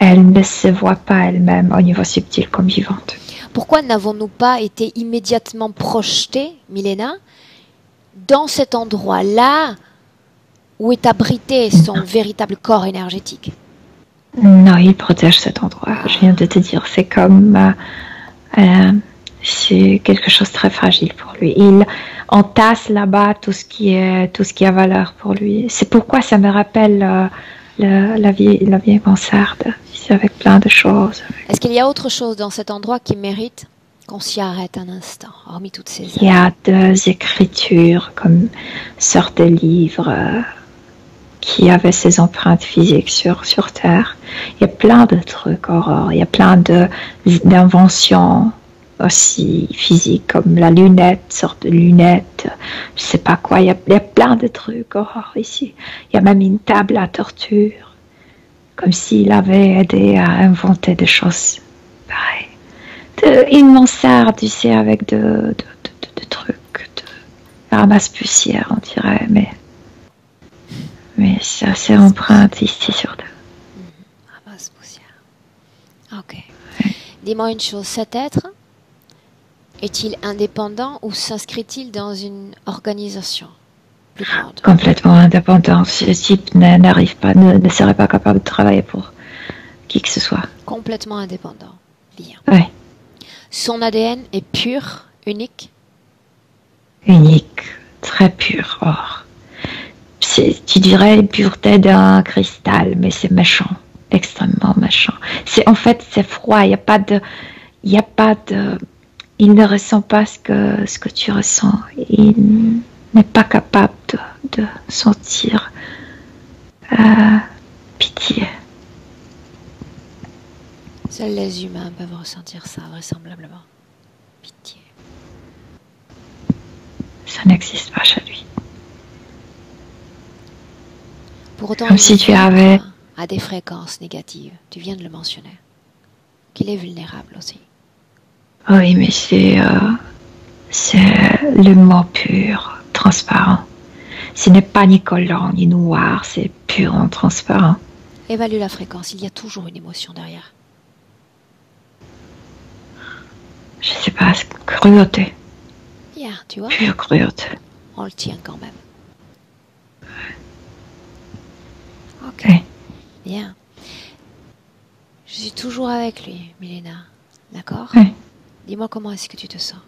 elle ne se voit pas elle-même au niveau subtil comme vivante. Pourquoi n'avons-nous pas été immédiatement projetés, Milena, dans cet endroit-là où est abrité son non. véritable corps énergétique? Non, il protège cet endroit. Je viens de te dire, c'est comme... Euh, euh, c'est quelque chose de très fragile pour lui. Il entasse là-bas tout ce qui est, tout ce qui a valeur pour lui. C'est pourquoi ça me rappelle euh, le, la vieille, la vieille mansarde, avec plein de choses. Est-ce qu'il y a autre chose dans cet endroit qui mérite qu'on s'y arrête un instant, hormis toutes ces... Il y a des écritures comme sorte de livres euh, qui avaient ses empreintes physiques sur, sur Terre. Il y a plein de trucs, Aurore. Il y a plein de, d'inventions aussi physiques, comme la lunette, sorte de lunette, je sais pas quoi. Il y a, il y a plein de trucs, Aurore, ici. Il y a même une table à torture, comme s'il avait aidé à inventer des choses pareilles. De, une mansarde, tu sais, avec de, de, de, de, de trucs, de ramasse-poussière, on dirait, mais, mais c'est assez empreinte ici sur deux. Mmh, ramasse-poussière. Ok. Ouais. Dis-moi une chose, cet être est-il indépendant ou s'inscrit-il dans une organisation plus grande? Complètement indépendant. Ce type n'arrive pas, ne, ne serait pas capable de travailler pour qui que ce soit. Complètement indépendant. Bien. Oui. Son A D N est pur, unique? Unique, très pur. Or, c'est, tu dirais la pureté d'un cristal, mais c'est méchant, extrêmement méchant. C'est en fait c'est froid. Il n'y a pas de, il n'y a pas de, il ne ressent pas ce que ce que tu ressens. Il n'est pas capable de, de sentir euh, pitié. Seuls les humains peuvent ressentir ça, vraisemblablement. Pitié. Ça n'existe pas chez lui. Pour autant, comme si tu avais à des fréquences négatives. Tu viens de le mentionner. Qu'il est vulnérable aussi. Oui, mais c'est euh, c'est le mot pur, transparent. Ce n'est pas ni collant ni noir, c'est purement transparent. Évalue la fréquence. Il y a toujours une émotion derrière. Je sais pas, cruauté. Bien, tu vois. Pure cruauté. On le tient quand même. Ok. Okay. Bien. Je suis toujours avec lui, Milena. D'accord? Oui. Dis-moi comment est-ce que tu te sens?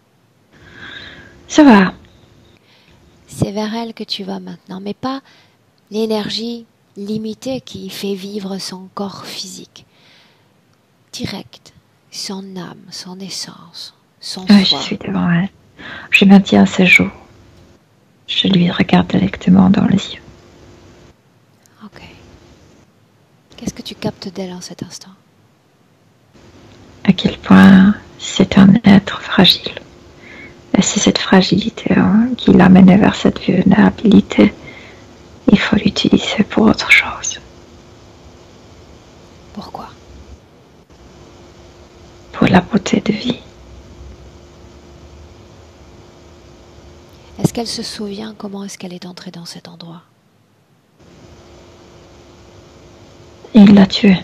Ça va. C'est vers elle que tu vas maintenant, mais pas l'énergie limitée qui fait vivre son corps physique. Direct. Son âme, son essence, son oui, soi. Je suis devant elle. Je maintiens ses joues. Je lui regarde directement dans les yeux. Ok. Qu'est-ce que tu captes d'elle en cet instant? À quel point c'est un être fragile. Et c'est cette fragilité hein, qui l'amène vers cette vulnérabilité. Il faut l'utiliser pour autre chose. Pourquoi? Pour la beauté de vie. Est-ce qu'elle se souvient comment est-ce qu'elle est entrée dans cet endroit? Il l'a tuée.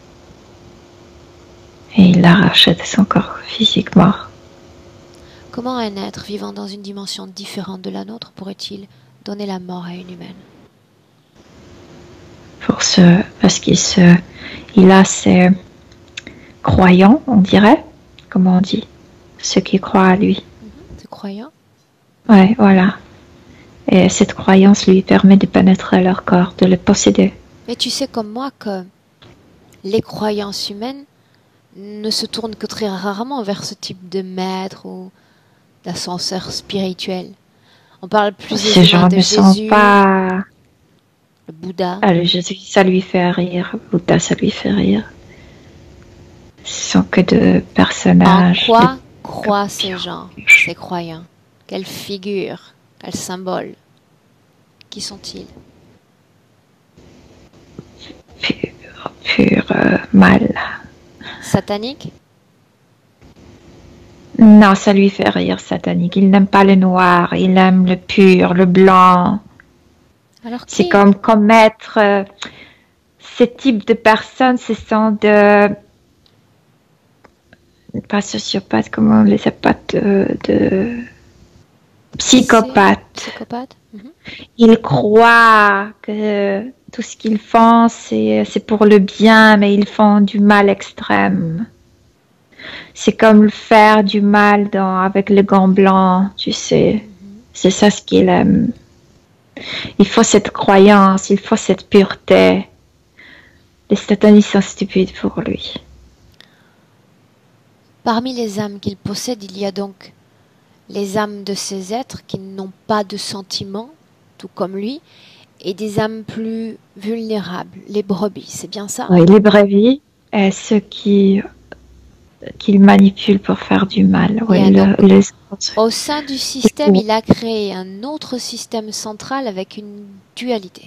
Et il l'a arraché de son corps physique mort. Comment un être vivant dans une dimension différente de la nôtre pourrait-il donner la mort à une humaine? Pour ce, parce qu'il se, il a ses croyants, on dirait, comment on dit, ceux qui croient à lui. Mmh, ses croyants? Ouais, voilà. Et cette croyance lui permet de pénétrer leur corps, de le posséder. Mais tu sais comme moi que les croyances humaines ne se tournent que très rarement vers ce type de maître ou d'ascenseur spirituel. On parle plus Ces gens de ne Jésus, sont pas... le Bouddha. Ah, le Jésus, ça lui fait rire. Le Bouddha, ça lui fait rire. Ce sont que de personnages. En quoi de... croient ces gens, ces croyants? Quelle figure, quel symbole? Qui sont-ils? Pur, pur euh, mal. Satanique? Non, ça lui fait rire, satanique. Il n'aime pas le noir, il aime le pur, le blanc. Alors c'est qui... comme, comme être... Euh, ce type de personnes, ce sont de... Pas sociopathes, comment on les appelle, de... de psychopathes. Psychopathe. Mm-hmm. Ils croient que tout ce qu'ils font, c'est, c'est pour le bien, mais ils font du mal extrême. C'est comme faire du mal dans, avec le gant blanc, tu sais. Mm-hmm. C'est ça ce qu'il aime. Il faut cette croyance, il faut cette pureté. Les satanistes sont stupides pour lui. Parmi les âmes qu'il possède, il y a donc les âmes de ces êtres qui n'ont pas de sentiments, tout comme lui, et des âmes plus vulnérables, les brebis, c'est bien ça? Oui, les brebis, et ceux qui qu'il manipule pour faire du mal. Oui, le, donc, les... Au sein du système, il a créé un autre système central avec une dualité.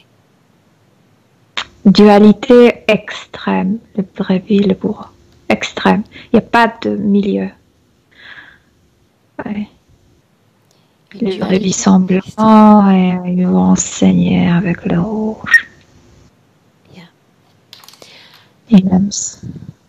Dualité extrême, le brebis, le bourreau. Extrême. Il n'y a pas de milieu. Ouais. Les brebis sont blancs et ils vont enseigner avec le rouge. Bien. Il aime ça.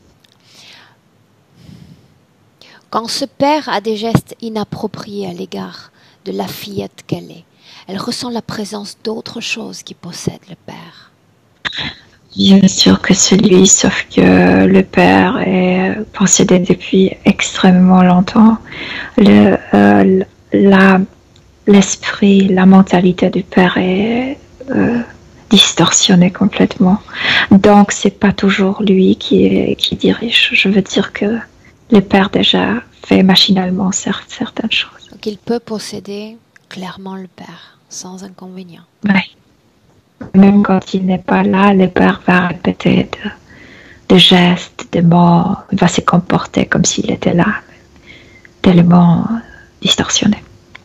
Quand ce père a des gestes inappropriés à l'égard de la fillette qu'elle est, elle ressent la présence d'autre chose qui possède le père. Bien sûr que c'est lui, sauf que le père est possédé depuis extrêmement longtemps. Le, euh, la, l'esprit, la mentalité du père est euh, distorsionnée complètement. Donc, c'est pas toujours lui qui, est, qui dirige. Je veux dire que le père déjà fait machinalement certaines choses. Donc il peut posséder clairement le père, sans inconvénient. Oui. Même quand il n'est pas là, le père va répéter de, de gestes, de mots, il va se comporter comme s'il était là, tellement distorsionné.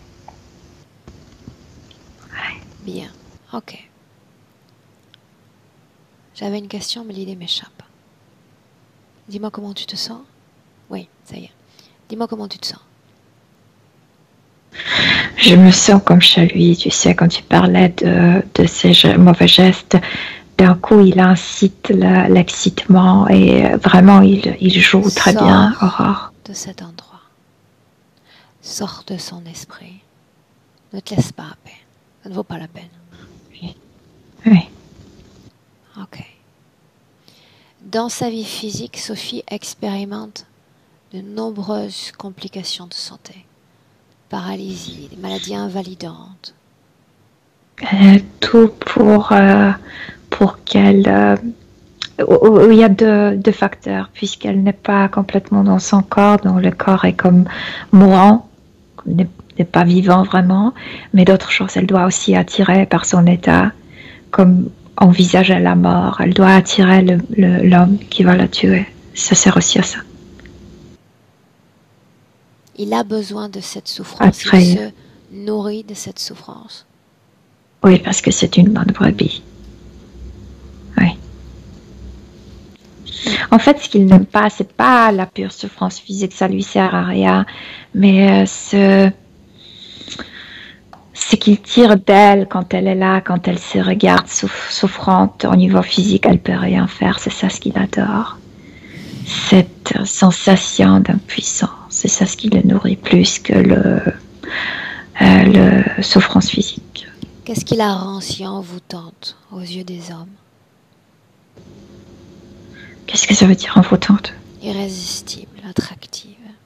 Oui. Bien, ok. J'avais une question, mais l'idée m'échappe. Dis-moi comment tu te sens? Oui, ça y est. Dis-moi comment tu te sens. Je me sens comme chez lui, tu sais, quand tu parlais de, de ces mauvais gestes, d'un coup il incite la, l'excitement et vraiment il, il joue très Sors bien, Aurore. De cet endroit. Sors de son esprit. Ne te laisse pas happer. Ça ne vaut pas la peine. Oui. Oui. Ok. Dans sa vie physique, Sophie expérimente de nombreuses complications de santé. Paralysie, des maladies invalidantes. Euh, tout pour, euh, pour qu'elle... Euh, où, où il y a deux, deux facteurs, puisqu'elle n'est pas complètement dans son corps, donc le corps est comme mourant, n'est, n'est pas vivant vraiment, mais d'autres choses, elle doit aussi attirer par son état, comme envisager la mort, elle doit attirer le, le, l'homme qui va la tuer. Ça sert aussi à ça. Il a besoin de cette souffrance, Après. il se nourrit de cette souffrance. Oui, parce que c'est une bonne brebis. Oui. En fait, ce qu'il n'aime pas, c'est pas la pure souffrance physique, ça lui sert à rien, mais euh, ce, ce qu'il tire d'elle quand elle est là, quand elle se regarde souff- souffrante au niveau physique, elle peut rien faire, c'est ça ce qu'il adore. Cette sensation d'impuissance, c'est ça ce qui le nourrit plus que le, euh, le souffrance physique. Qu'est-ce qui la rend si envoûtante aux yeux des hommes? Qu'est-ce que ça veut dire envoûtante? Irrésistible, attractive.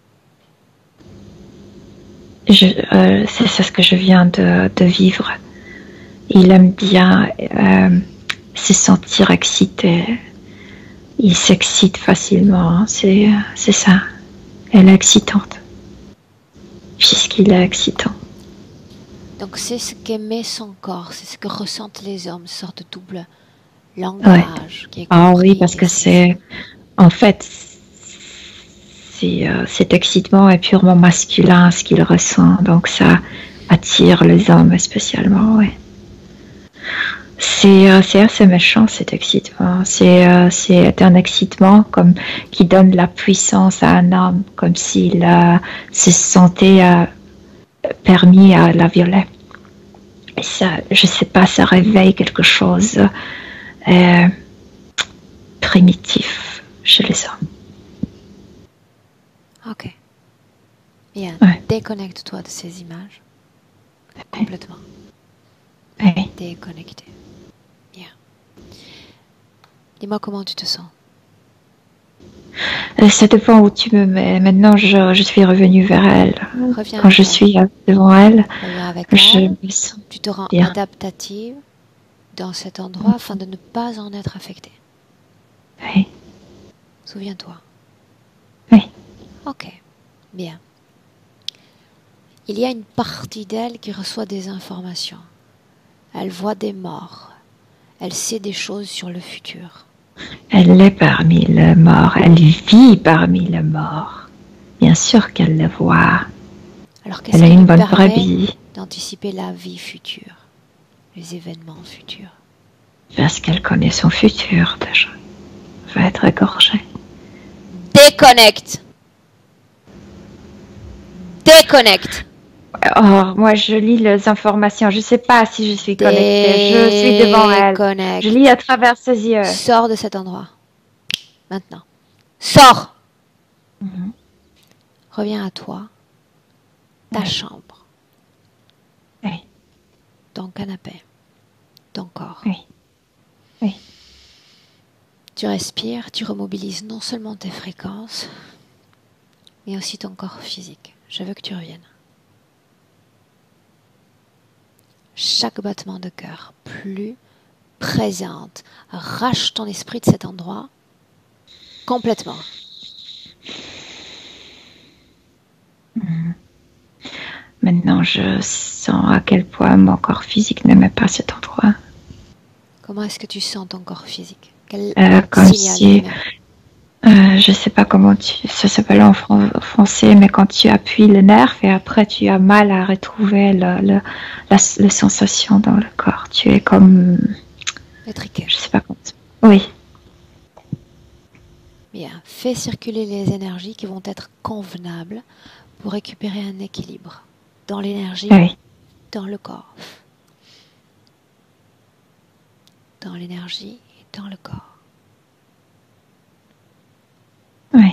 Je, euh, c'est ça ce que je viens de, de vivre. Il aime bien euh, se sentir excité. Il s'excite facilement, c'est, c'est ça. Elle est excitante. Puisqu'il est excitant. Donc c'est ce qu'aimait son corps, c'est ce que ressentent les hommes, une sorte de double langage. Ouais. Qui est Ah compris, oui, parce que c'est... En fait, c'est, euh, cet excitement est purement masculin, ce qu'il ressent. Donc ça attire les hommes spécialement, oui. C'est, euh, c'est assez méchant cet excitement. C'est, euh, c'est un excitement comme, qui donne la puissance à un homme, comme s'il euh, se sentait euh, permis à la violer. Et ça, je sais pas, ça réveille quelque chose. Euh, primitif, je le sens. Ok. Bien. Ouais. Déconnecte-toi de ces images. Complètement. Oui. Déconnecté. Bien. Dis-moi comment tu te sens. Euh, Ça dépend où tu me mets. Maintenant, je, je suis revenue vers elle. Reviens Quand avec je elle. suis euh, devant elle, Reviens avec je elle. me sens Tu te rends bien. adaptative dans cet endroit afin de ne pas en être affecté. Oui. Souviens-toi. Oui. Ok. Bien. Il y a une partie d'elle qui reçoit des informations. Elle voit des morts. Elle sait des choses sur le futur. Elle est parmi les morts. Elle vit parmi les morts. Bien sûr qu'elle le voit. Alors qu'est-ce Elle a qui une lui bonne permet brebis. d'anticiper la vie future, les événements futurs? Parce qu'elle connaît son futur déjà. Elle va être égorgée. Déconnecte. Déconnecte. Oh, moi, je lis les informations. Je ne sais pas si je suis connectée. Je suis devant elle. Déconnecte. Je lis à travers ses yeux. Sors de cet endroit. Maintenant. Sors. Mhm. Reviens à toi. Ta Oui. chambre. Oui. Ton canapé. Ton corps. Oui. Oui. Tu respires, tu remobilises non seulement tes fréquences, mais aussi ton corps physique. Je veux que tu reviennes. Chaque battement de cœur, plus présente, arrache ton esprit de cet endroit complètement. Mhm. Maintenant, je sens à quel point mon corps physique n'aimait pas cet endroit. Comment est-ce que tu sens ton corps physique? Quel Euh, comme signal si, tu émets? euh, je sais pas comment tu, ça s'appelle en fran- français, mais quand tu appuies le nerf et après tu as mal à retrouver le, le, la, les sensations dans le corps. Tu es comme, Étriqué. je sais pas comment. Oui. Bien. Fais circuler les énergies qui vont être convenables pour récupérer un équilibre dans l'énergie, Oui. dans le corps. Dans l'énergie et dans le corps. Oui.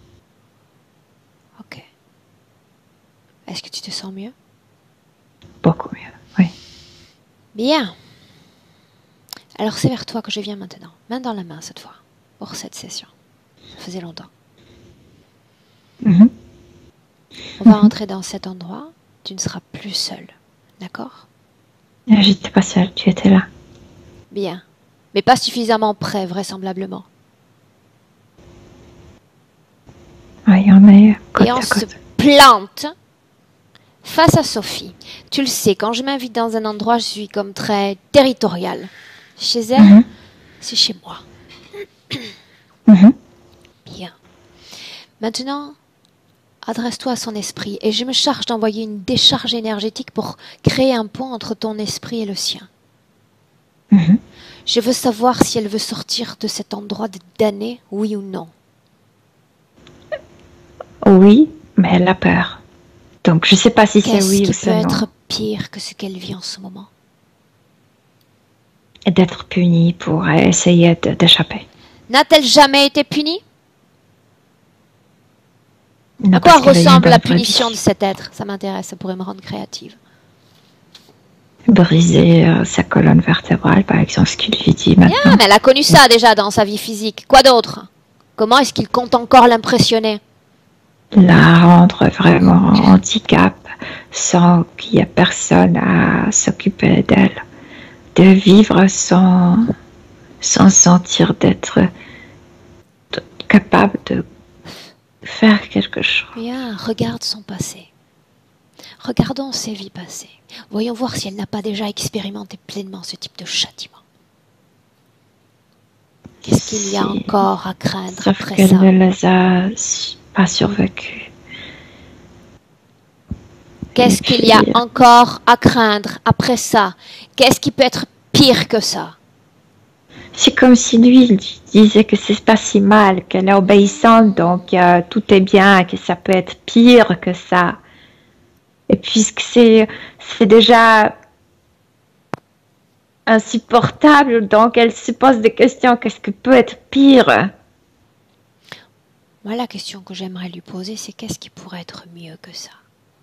Ok. Est-ce que tu te sens mieux? Beaucoup mieux. Oui. Bien. Alors c'est vers toi que je viens maintenant. Main dans la main cette fois. Pour cette session. Ça faisait longtemps. Mhm. On va Mhm. entrer dans cet endroit. Tu ne seras plus seul. D'accord? J'étais pas seule, tu étais là. Bien. Mais pas suffisamment près, vraisemblablement. Oui, on est côte Et on à se côte. plante face à Sophie. Tu le sais, quand je m'invite dans un endroit, je suis comme très territoriale. Chez elle, Mhm. c'est chez moi. Mhm. Bien. Maintenant, adresse-toi à son esprit et je me charge d'envoyer une décharge énergétique pour créer un pont entre ton esprit et le sien. Mhm. Je veux savoir si elle veut sortir de cet endroit de damné, oui ou non. Oui, mais elle a peur. Donc, je sais pas si c'est Qu'est-ce oui qui ou peut c'est non. être pire que ce qu'elle vit en ce moment? Et d'être punie pour essayer de- d'échapper. N'a-t-elle jamais été punie? Non, À quoi parce qu'elle a eu une ressemble la bonne punition de brebis. cet être? Ça m'intéresse, ça pourrait me rendre créative. Briser euh, sa colonne vertébrale, par exemple, ce qu'il lui dit Bien, maintenant. mais elle a connu ça déjà dans sa vie physique. Quoi d'autre? Comment est-ce qu'il compte encore l'impressionner? La rendre vraiment handicap sans qu'il y ait personne à s'occuper d'elle. De vivre sans, sans sentir d'être de- capable de faire quelque chose. Bien, regarde son passé. Regardons ses vies passées. Voyons voir si elle n'a pas déjà expérimenté pleinement ce type de châtiment. Qu'est-ce qu'il y a Si- encore à craindre Sauf après qu'elle ça? ne les a su- pas survécu. Qu'est-ce Et qu'il y a puis, encore à craindre après ça? Qu'est-ce qui peut être pire que ça? c'est comme si lui il disait que c'est pas si mal, qu'elle est obéissante, donc euh, tout est bien, que ça peut être pire que ça. Et puisque c'est c'est déjà insupportable, donc elle se pose des questions, qu'est-ce qui peut être pire? Moi, la question que j'aimerais lui poser, c'est qu'est-ce qui pourrait être mieux que ça?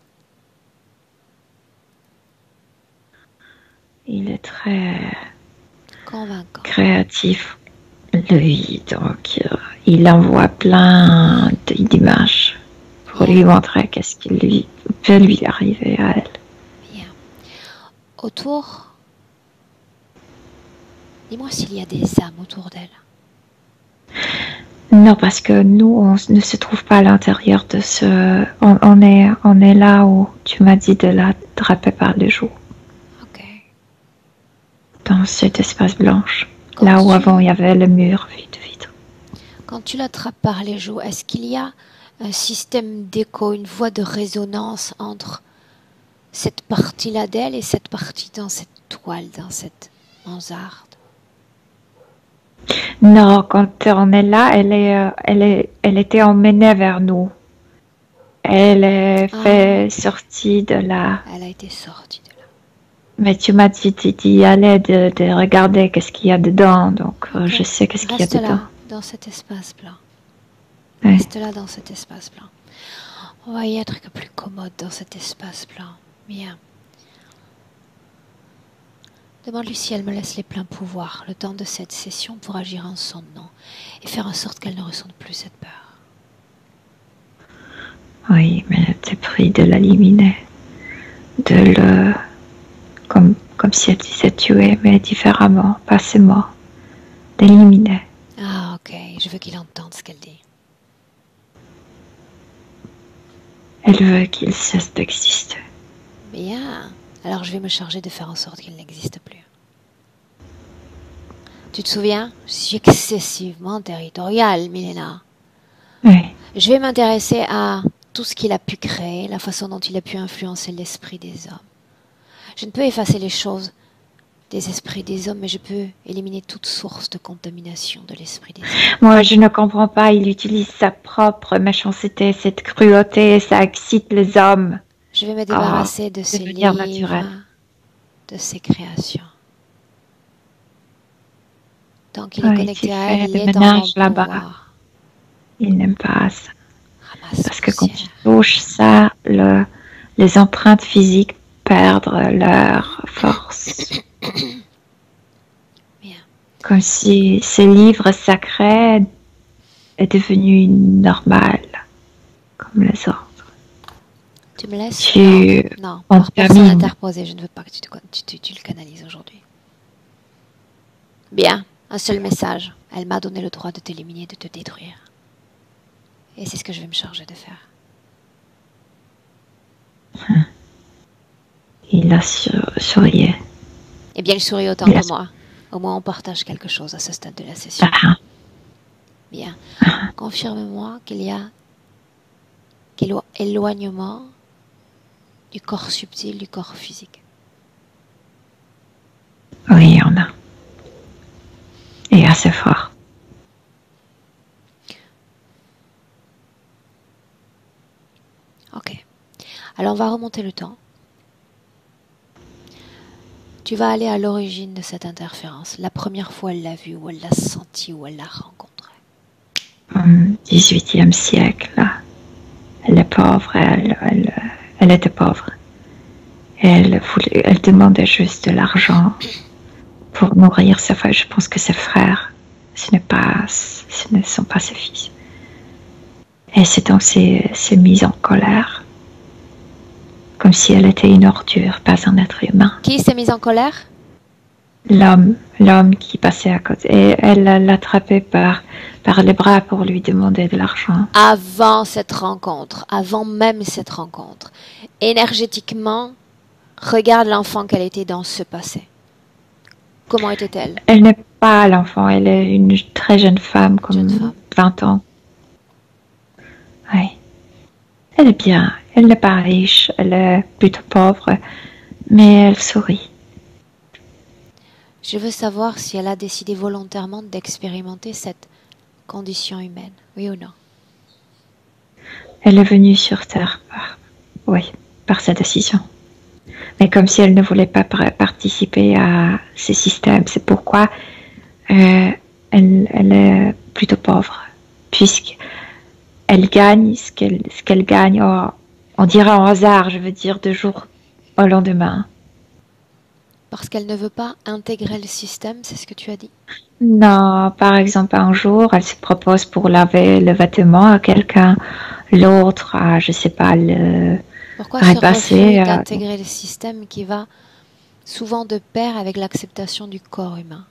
Il est très convaincant, créatif, lui, donc euh, il envoie plein d'images pour Bien. lui montrer qu'est-ce qui lui, peut lui arriver à elle. Bien. Autour, dis-moi s'il y a des âmes autour d'elle. Non, parce que nous, on ne se trouve pas à l'intérieur de ce... On, on, est, on est là où tu m'as dit de l'attraper par les joues. Ok. Dans cet espace blanche. Quand là où tu... avant il y avait le mur vide, vide. Quand tu l'attrapes par les joues, est-ce qu'il y a un système d'écho, une voie de résonance entre cette partie-là d'elle et cette partie dans cette toile, dans cette mansarde? Non, quand on est là, elle, est, elle, est, elle était emmenée vers nous. Elle est ah. fait sortie de là. Elle a été sortie de là. Mais tu m'as dit d'y aller, de, de regarder qu'est-ce qu'il y a dedans. Donc okay. je sais qu'est-ce qu'il y a dedans. Reste là, dans cet espace blanc. Oui. Reste là, dans cet espace blanc. On va y être plus commode dans cet espace blanc. Bien. Demande-lui si elle me laisse les pleins pouvoirs, le temps de cette session, pour agir en son nom et faire en sorte qu'elle ne ressente plus cette peur. Oui, mais t'es pris de l'éliminer, de le... Comme, comme si elle disait tuer, mais différemment, pas c'est mort, d'éliminer. Ah, ok, je veux qu'il entende ce qu'elle dit. Elle veut qu'il cesse d'exister. Bien. Alors je vais me charger de faire en sorte qu'il n'existe plus. Tu te souviens? Je suis excessivement territoriale, Milena. Oui. Je vais m'intéresser à tout ce qu'il a pu créer, la façon dont il a pu influencer l'esprit des hommes. Je ne peux effacer les choses des esprits des hommes, mais je peux éliminer toute source de contamination de l'esprit des hommes. Moi, je ne comprends pas. Il utilise sa propre méchanceté, cette cruauté, ça excite les hommes. Je vais me débarrasser oh, de ces livres, naturel. de ces créations. Tant qu'il oui, est connecté à elle, il est dans mon là-bas. pouvoir. Il n'aime pas ça. Ramasse Parce que poussière. quand tu touches ça, le, les empreintes physiques perdent leur force. Bien. Comme si ces livres sacrés est devenu normal, comme les autres. Tu me laisses tu Non, non par personne interposée. Je ne veux pas que tu, te, tu, tu, tu le canalises aujourd'hui. Bien, un seul message. Elle m'a donné le droit de t'éliminer, de te détruire. Et c'est ce que je vais me charger de faire. Il a sourié. Eh bien, il sourit autant il que moi. Au moins, on partage quelque chose à ce stade de la session. Ah. Bien. Ah. Confirme-moi qu'il y a qu'il y a éloignement du corps subtil, du corps physique. Oui, il y en a. Et assez fort. Ok. Alors, on va remonter le temps. Tu vas aller à l'origine de cette interférence. La première fois, elle l'a vue, ou elle l'a sentie, ou elle l'a rencontrée. Au dix-huitième siècle, là. Elle est pauvre, elle, elle, elle était pauvre. Elle, voulait, elle demandait juste de l'argent pour nourrir sa femme. Je pense que ses frères, ce, n'est pas, ce ne sont pas ses fils. Et c'est donc s'est mise en colère. Comme si elle était une ordure, pas un être humain. Qui s'est mise en colère? L'homme, l'homme qui passait à côté. Et elle l'attrapait par, par les bras pour lui demander de l'argent. Avant cette rencontre, avant même cette rencontre, énergétiquement, regarde l'enfant qu'elle était dans ce passé. Comment était-elle? Elle n'est pas l'enfant, elle est une très jeune femme, comme jeune femme. vingt ans. Oui. Elle est bien. Elle n'est pas riche, elle est plutôt pauvre, mais elle sourit. Je veux savoir si elle a décidé volontairement d'expérimenter cette condition humaine, oui ou non? Elle est venue sur Terre par, oui, par sa décision. mais comme si elle ne voulait pas participer à ces systèmes. C'est pourquoi euh, elle, elle est plutôt pauvre, puisqu'elle gagne ce qu'elle ce qu'elle gagne, oh, on dirait en hasard, je veux dire, de jour au lendemain. Parce qu'elle ne veut pas intégrer le système, c'est ce que tu as dit? Non, par exemple, un jour, elle se propose pour laver le vêtement à quelqu'un, l'autre, à, je sais pas, le Pourquoi ce refus d'intégrer le système qui va souvent de pair avec l'acceptation du corps humain?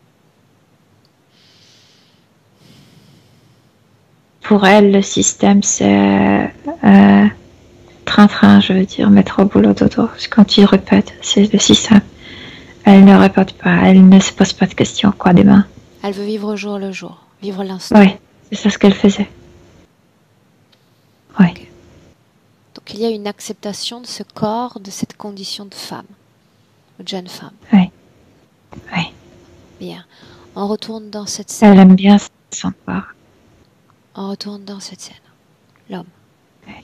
Pour elle, le système, c'est euh, train-train, je veux dire, mettre au boulot dodo. Quand tu répètes, c'est le système. Elle ne répète pas, elle ne se pose pas de questions, quoi, demain. Elle veut vivre au jour le jour, vivre l'instant. Oui, c'est ça ce qu'elle faisait. Oui. Okay. Donc il y a une acceptation de ce corps, de cette condition de femme, de jeune femme. Oui. Oui. Bien. On retourne dans cette scène. Elle aime bien son corps. On retourne dans cette scène. L'homme. Oui.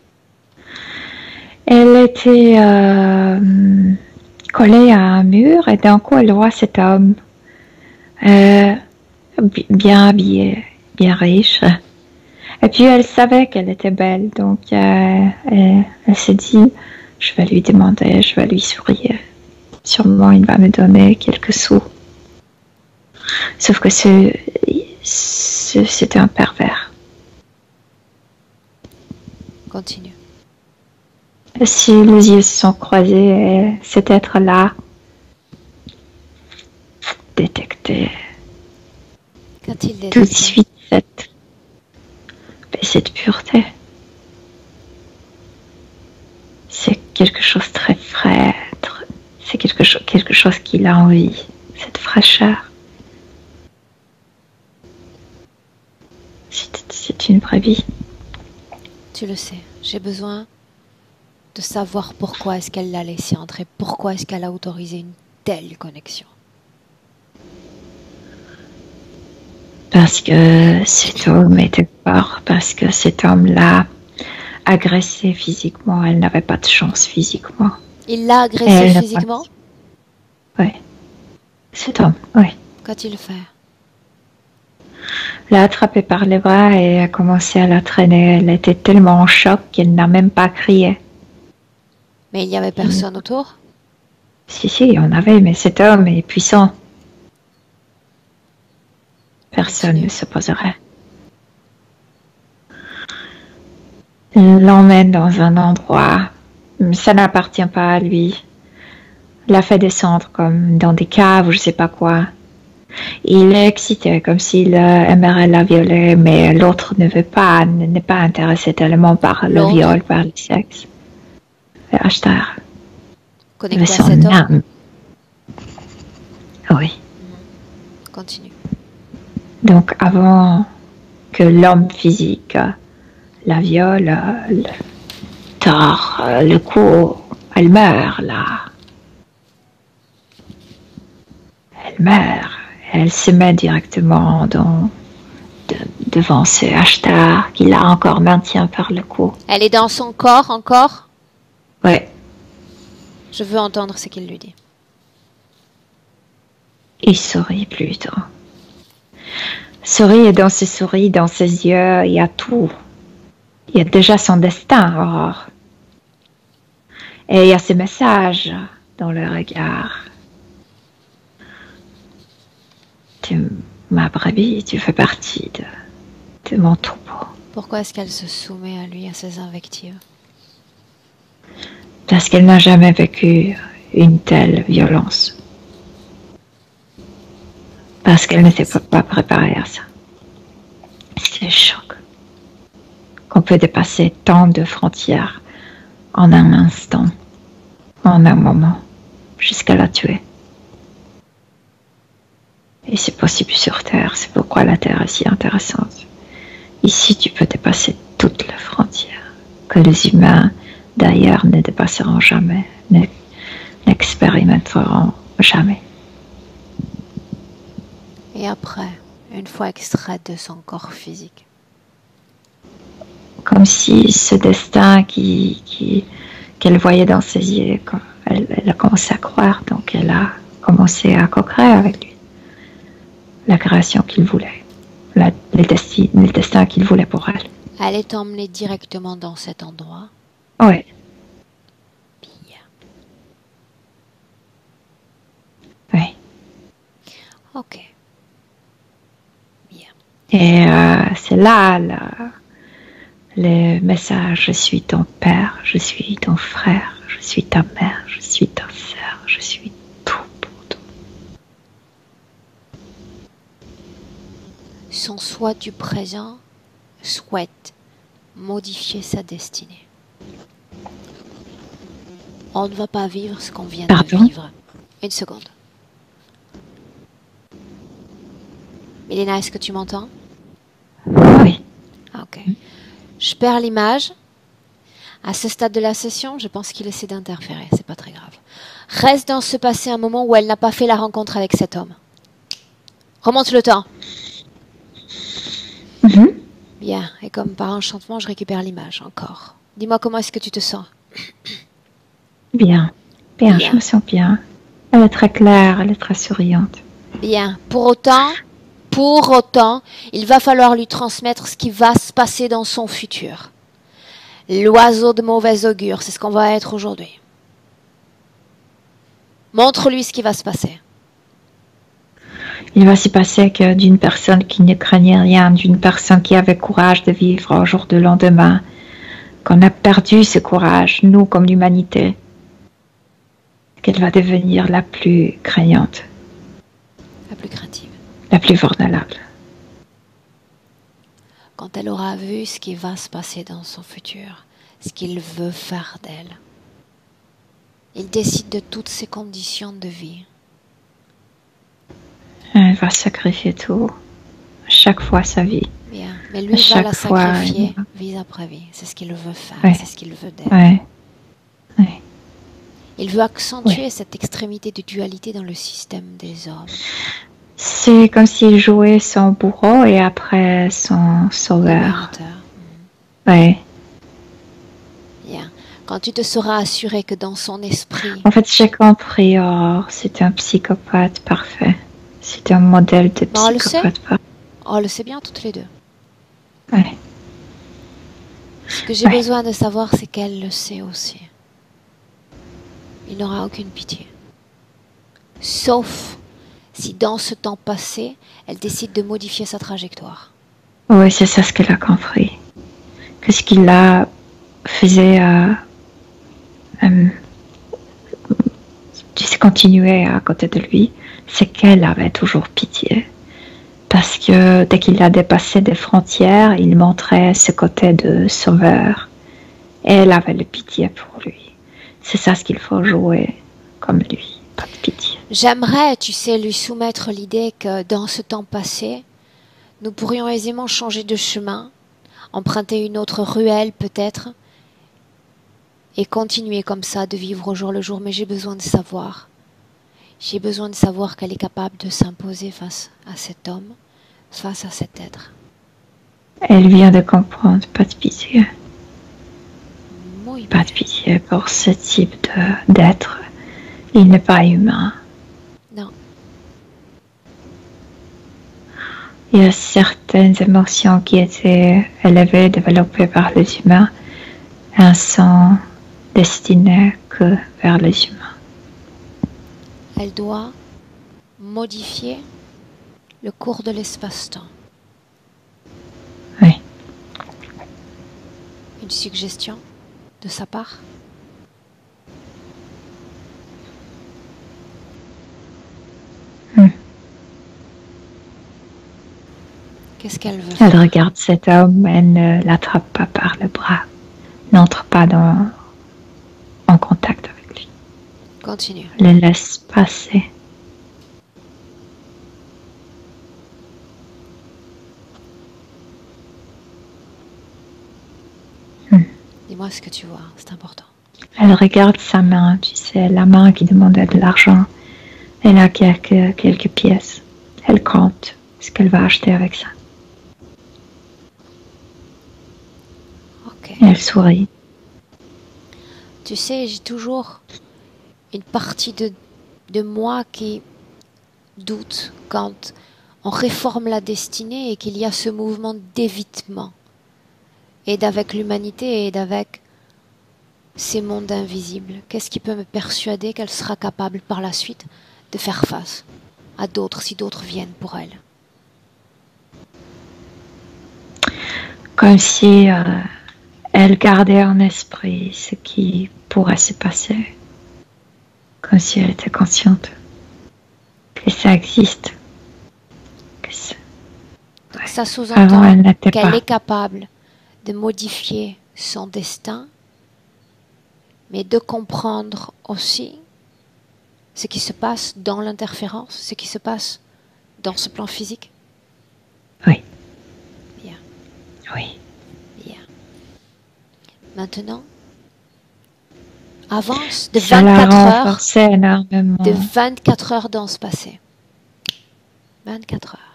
Elle était euh, collée à un mur et d'un coup elle voit cet homme euh, bien habillé, bien riche. Et puis elle savait qu'elle était belle, donc euh, elle, elle s'est dit, je vais lui demander, je vais lui sourire. Sûrement il va me donner quelques sous. Sauf que ce, ce, c'était un pervers. Continue. Si les yeux se sont croisés, et cet être-là détectait Qu'a-t-il détecté? tout de suite cette, cette pureté. C'est quelque chose de très frais, c'est quelque chose, quelque chose qu'il a envie, cette fraîcheur. C'est, c'est une vraie vie. Tu le sais, j'ai besoin de savoir pourquoi est-ce qu'elle l'a laissé entrer, pourquoi est-ce qu'elle a autorisé une telle connexion. Parce que cet homme était fort, parce que cet homme l'a agressée physiquement, elle n'avait pas de chance physiquement. Il l'a agressée physiquement? Oui. Cet homme, oui. Qu'a-t-il fait? L'a attrapée par les bras et a commencé à la traîner. Elle était tellement en choc qu'elle n'a même pas crié. Mais il n'y avait personne mmh. autour? Si, si, il y en avait, mais cet homme est puissant. Personne ne s'opposerait. Il l'emmène dans un endroit, ça n'appartient pas à lui. L'a fait descendre comme dans des caves ou je sais pas quoi. Il est excité, comme s'il aimerait la violer, mais l'autre ne veut pas, n'est pas intéressé tellement par le viol, par le sexe. Ashtar. Connecté à cet homme? Âme. Oui. Continue. Donc avant que l'homme physique la viole, le tord le cou, elle meurt là. Elle meurt. Elle se met directement dans, de, devant ce Ashtar qui la encore maintient par le cou. Elle est dans son corps encore? Oui. Je veux entendre ce qu'il lui dit. Il sourit plutôt. Sourit et dans ses souris, dans ses yeux, il y a tout. Il y a déjà son destin, Aurore. Et il y a ses messages dans le regard. Tu, ma brebis, tu fais partie de, de mon troupeau. Pourquoi est-ce qu'elle se soumet à lui, à ses invectives? Parce qu'elle n'a jamais vécu une telle violence. Parce qu'elle n'était pas préparée à ça. C'est le choc. Qu'on peut dépasser tant de frontières en un instant, en un moment, jusqu'à la tuer. Et c'est possible sur Terre, c'est pourquoi la Terre est si intéressante. Ici, tu peux dépasser toutes les frontières que les humains d'ailleurs ne dépasseront jamais, n'expérimenteront jamais. Et après, une fois extraite de son corps physique? Comme si ce destin qui, qui, qu'elle voyait dans ses yeux, Elle, elle a commencé à croire, donc elle a commencé à co-créer avec lui. La création qu'il voulait, la, le, desti, le destin qu'il voulait pour elle. Elle est emmenée directement dans cet endroit. Oui. Bien. Oui. Ok. Bien. Et euh, c'est là, là le message, je suis ton père, je suis ton frère, je suis ta mère, je suis ta sœur, je suis tout pour toi. Son soi du présent souhaite modifier sa destinée. On ne va pas vivre ce qu'on vient Pardon? de vivre. Une seconde. Milena, est-ce que tu m'entends? Oui. Ah, ok. Je perds l'image. À ce stade de la session, je pense qu'il essaie d'interférer. C'est pas très grave. Reste dans ce passé un moment où elle n'a pas fait la rencontre avec cet homme. Remonte le temps. Mm-hmm. Bien. Et comme par enchantement, je récupère l'image encore. Dis-moi comment est-ce que tu te sens? Bien. Bien, Bien. je me sens bien. Elle est très claire, elle est très souriante. Bien. Pour autant, pour autant, il va falloir lui transmettre ce qui va se passer dans son futur. L'oiseau de mauvais augure, c'est ce qu'on va être aujourd'hui. Montre-lui ce qui va se passer. Il va s'y passer que d'une personne qui ne craignait rien, d'une personne qui avait courage de vivre au jour de lendemain, qu'on a perdu ce courage, nous comme l'humanité, qu'elle va devenir la plus craignante. La plus craintive. La plus vulnérable. Quand elle aura vu ce qui va se passer dans son futur, ce qu'il veut faire d'elle, il décide de toutes ses conditions de vie. Elle va sacrifier tout, chaque fois sa vie. Bien, mais lui va la sacrifier fois, vie après vie. C'est ce qu'il veut faire, ouais. C'est ce qu'il veut d'elle. Ouais. Ouais. Il veut accentuer ouais. cette extrémité de dualité dans le système des hommes. C'est comme s'il jouait son bourreau et après son sauveur. Mmh. Ouais. Bien. Quand tu te seras assuré que dans son esprit... En fait, j'ai compris, oh, c'est un psychopathe parfait. C'est un modèle de bon, psychopathe parfait. On le sait bien toutes les deux. Ouais. Ce que j'ai ouais. besoin de savoir, c'est qu'elle le sait aussi. Il n'aura aucune pitié. Sauf si dans ce temps passé, elle décide de modifier sa trajectoire. Oui, c'est ça ce qu'elle a compris. Que ce qu'il a faisait euh, euh, continuer à côté de lui, c'est qu'elle avait toujours pitié. Parce que dès qu'il a dépassé des frontières, il montrait ce côté de sauveur. Et elle avait le pitié pour lui. C'est ça ce qu'il faut jouer comme lui, pas de pitié. J'aimerais, tu sais, lui soumettre l'idée que dans ce temps passé, nous pourrions aisément changer de chemin, emprunter une autre ruelle peut-être, et continuer comme ça de vivre au jour le jour. Mais j'ai besoin de savoir. J'ai besoin de savoir qu'elle est capable de s'imposer face à cet homme, face à cet être. Elle vient de comprendre, pas de pitié. Oui, pas de pitié pour ce type de, d'être. Il n'est pas humain. Non. Il y a certaines émotions qui étaient élevées, développées par les humains, et ne sont destinées que vers les humains. Elle doit modifier le cours de l'espace-temps. Oui. Une suggestion de sa part? Hmm. Qu'est-ce qu'elle veut Elle faire? regarde cet homme, elle ne l'attrape pas par le bras, n'entre pas dans, en contact avec lui. Continue. Le laisse passer. Hmm. Dis-moi ce que tu vois, c'est important. Elle regarde sa main, tu sais, la main qui demandait de l'argent. Elle a quelques, quelques pièces. Elle compte ce qu'elle va acheter avec ça. Ok. Et elle sourit. Tu sais, j'ai toujours une partie de, de moi qui doute quand on réforme la destinée et qu'il y a ce mouvement d'évitement. Et d'avec l'humanité et d'avec ces mondes invisibles. Qu'est-ce qui peut me persuader qu'elle sera capable par la suite de faire face à d'autres si d'autres viennent pour elle? Comme si euh, elle gardait en esprit ce qui pourrait se passer. Comme si elle était consciente que ça existe. Que ça, ouais. Ça sous-entend qu'elle est capable de modifier son destin, mais de comprendre aussi ce qui se passe dans l'interférence, ce qui se passe dans ce plan physique. Oui. Bien. Oui. Bien. Maintenant, avance de vingt-quatre heures, énormément. de vingt-quatre heures dans ce passé. vingt-quatre heures.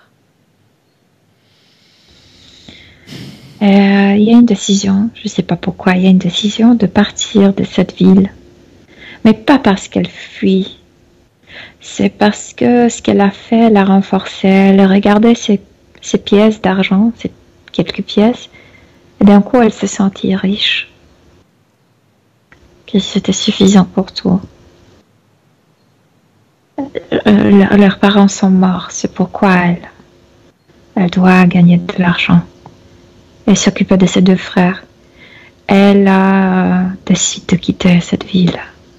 Il euh, y a une décision, je ne sais pas pourquoi, il y a une décision de partir de cette ville. Mais pas parce qu'elle fuit. C'est parce que ce qu'elle a fait l'a renforcée. Elle regardait ses, ses pièces d'argent, ces quelques pièces, et d'un coup elle se sentit riche. Que c'était suffisant pour tout. Euh, leurs parents sont morts, c'est pourquoi elle, elle doit gagner de l'argent. Elle s'occupait de ses deux frères. Elle a décidé de quitter cette ville.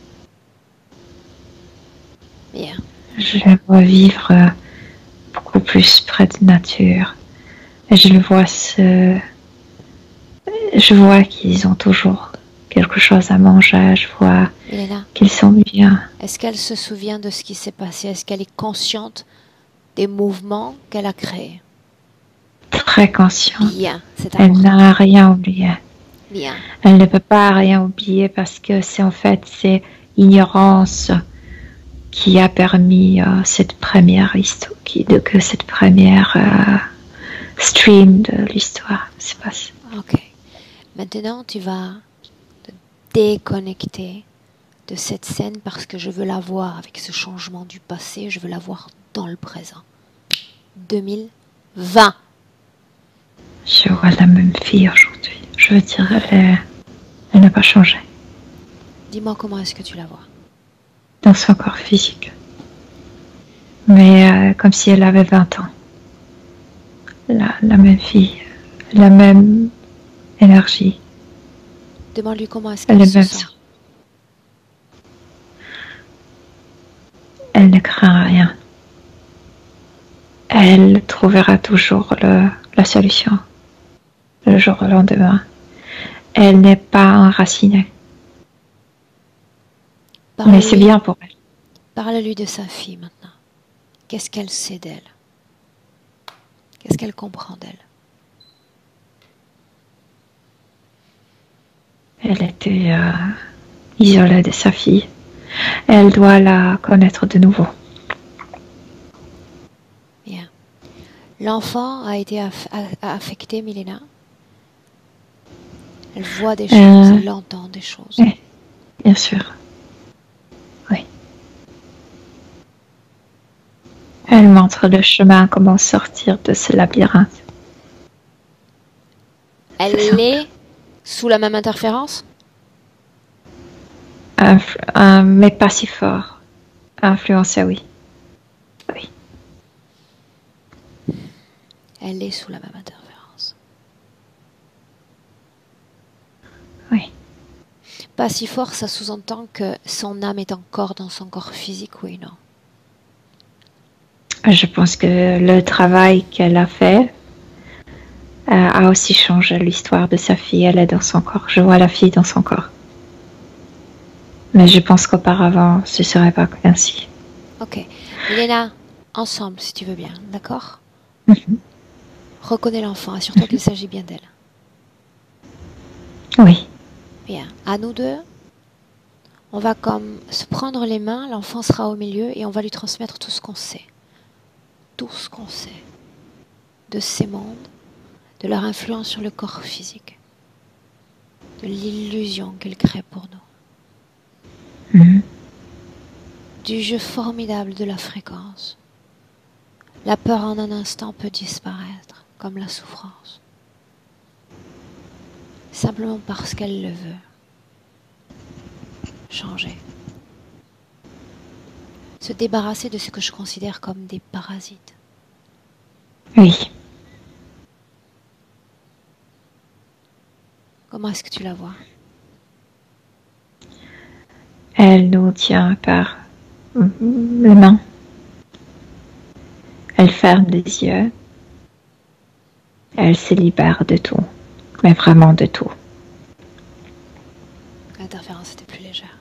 Bien. Je le vois vivre beaucoup plus près de nature. Et je le vois se... Je vois qu'ils ont toujours quelque chose à manger. Je vois qu'ils sont bien. Est-ce qu'elle se souvient de ce qui s'est passé? Est-ce qu'elle est consciente des mouvements qu'elle a créés? Très consciente. Bien, c'est elle n'a rien oublié. Bien. Elle ne peut pas rien oublier parce que c'est en fait c'est ignorance qui a permis euh, cette première histoire, qui, de, que cette première euh, stream de l'histoire se passe. Ok. Maintenant, tu vas te déconnecter de cette scène parce que je veux la voir avec ce changement du passé, je veux la voir dans le présent. deux mille vingt. Je vois la même fille aujourd'hui. Je veux dire, elle, elle n'a pas changé. Dis-moi comment est-ce que tu la vois? Dans son corps physique. Mais euh, comme si elle avait vingt ans. La, la même fille, la même énergie. Demande-lui comment est-ce qu'elle se sent. Elle ne craint rien. Elle trouvera toujours le, la solution. Le jour au lendemain. Elle n'est pas enracinée. Mais c'est bien pour elle. Parle-lui de sa fille maintenant. Qu'est-ce qu'elle sait d'elle? Qu'est-ce qu'elle comprend d'elle? Elle était euh, isolée de sa fille. Elle doit la connaître de nouveau. Bien. L'enfant a été aff a affecté, Milena? Elle voit des choses, euh, elle entend des choses. Oui, bien sûr. Oui. Elle montre le chemin, comment sortir de ce labyrinthe. Elle est, est sous la même interférence? Influ un, mais pas si fort. Influencée, oui. Oui. Elle est sous la même interférence. Oui. Pas si fort, ça sous-entend que son âme est encore dans son corps physique, oui, non? Je pense que le travail qu'elle a fait euh, a aussi changé l'histoire de sa fille. Elle est dans son corps. Je vois la fille dans son corps. Mais je pense qu'auparavant, ce ne serait pas ainsi. Ok. Milena, ensemble, si tu veux bien, d'accord? Mm-hmm. Reconnais l'enfant, assure-toi mm-hmm. qu'il s'agit bien d'elle. Oui. Bien. À nous deux, on va comme se prendre les mains, l'enfant sera au milieu et on va lui transmettre tout ce qu'on sait. Tout ce qu'on sait de ces mondes, de leur influence sur le corps physique, de l'illusion qu'ils créent pour nous. Mmh. du jeu formidable de la fréquence. La peur en un instant peut disparaître, comme la souffrance. Simplement parce qu'elle le veut. Changer. Se débarrasser de ce que je considère comme des parasites. Oui. Comment est-ce que tu la vois? Elle nous tient par les mains. Elle ferme les yeux. Elle se libère de tout. Mais vraiment de tout. L'interférence était plus légère.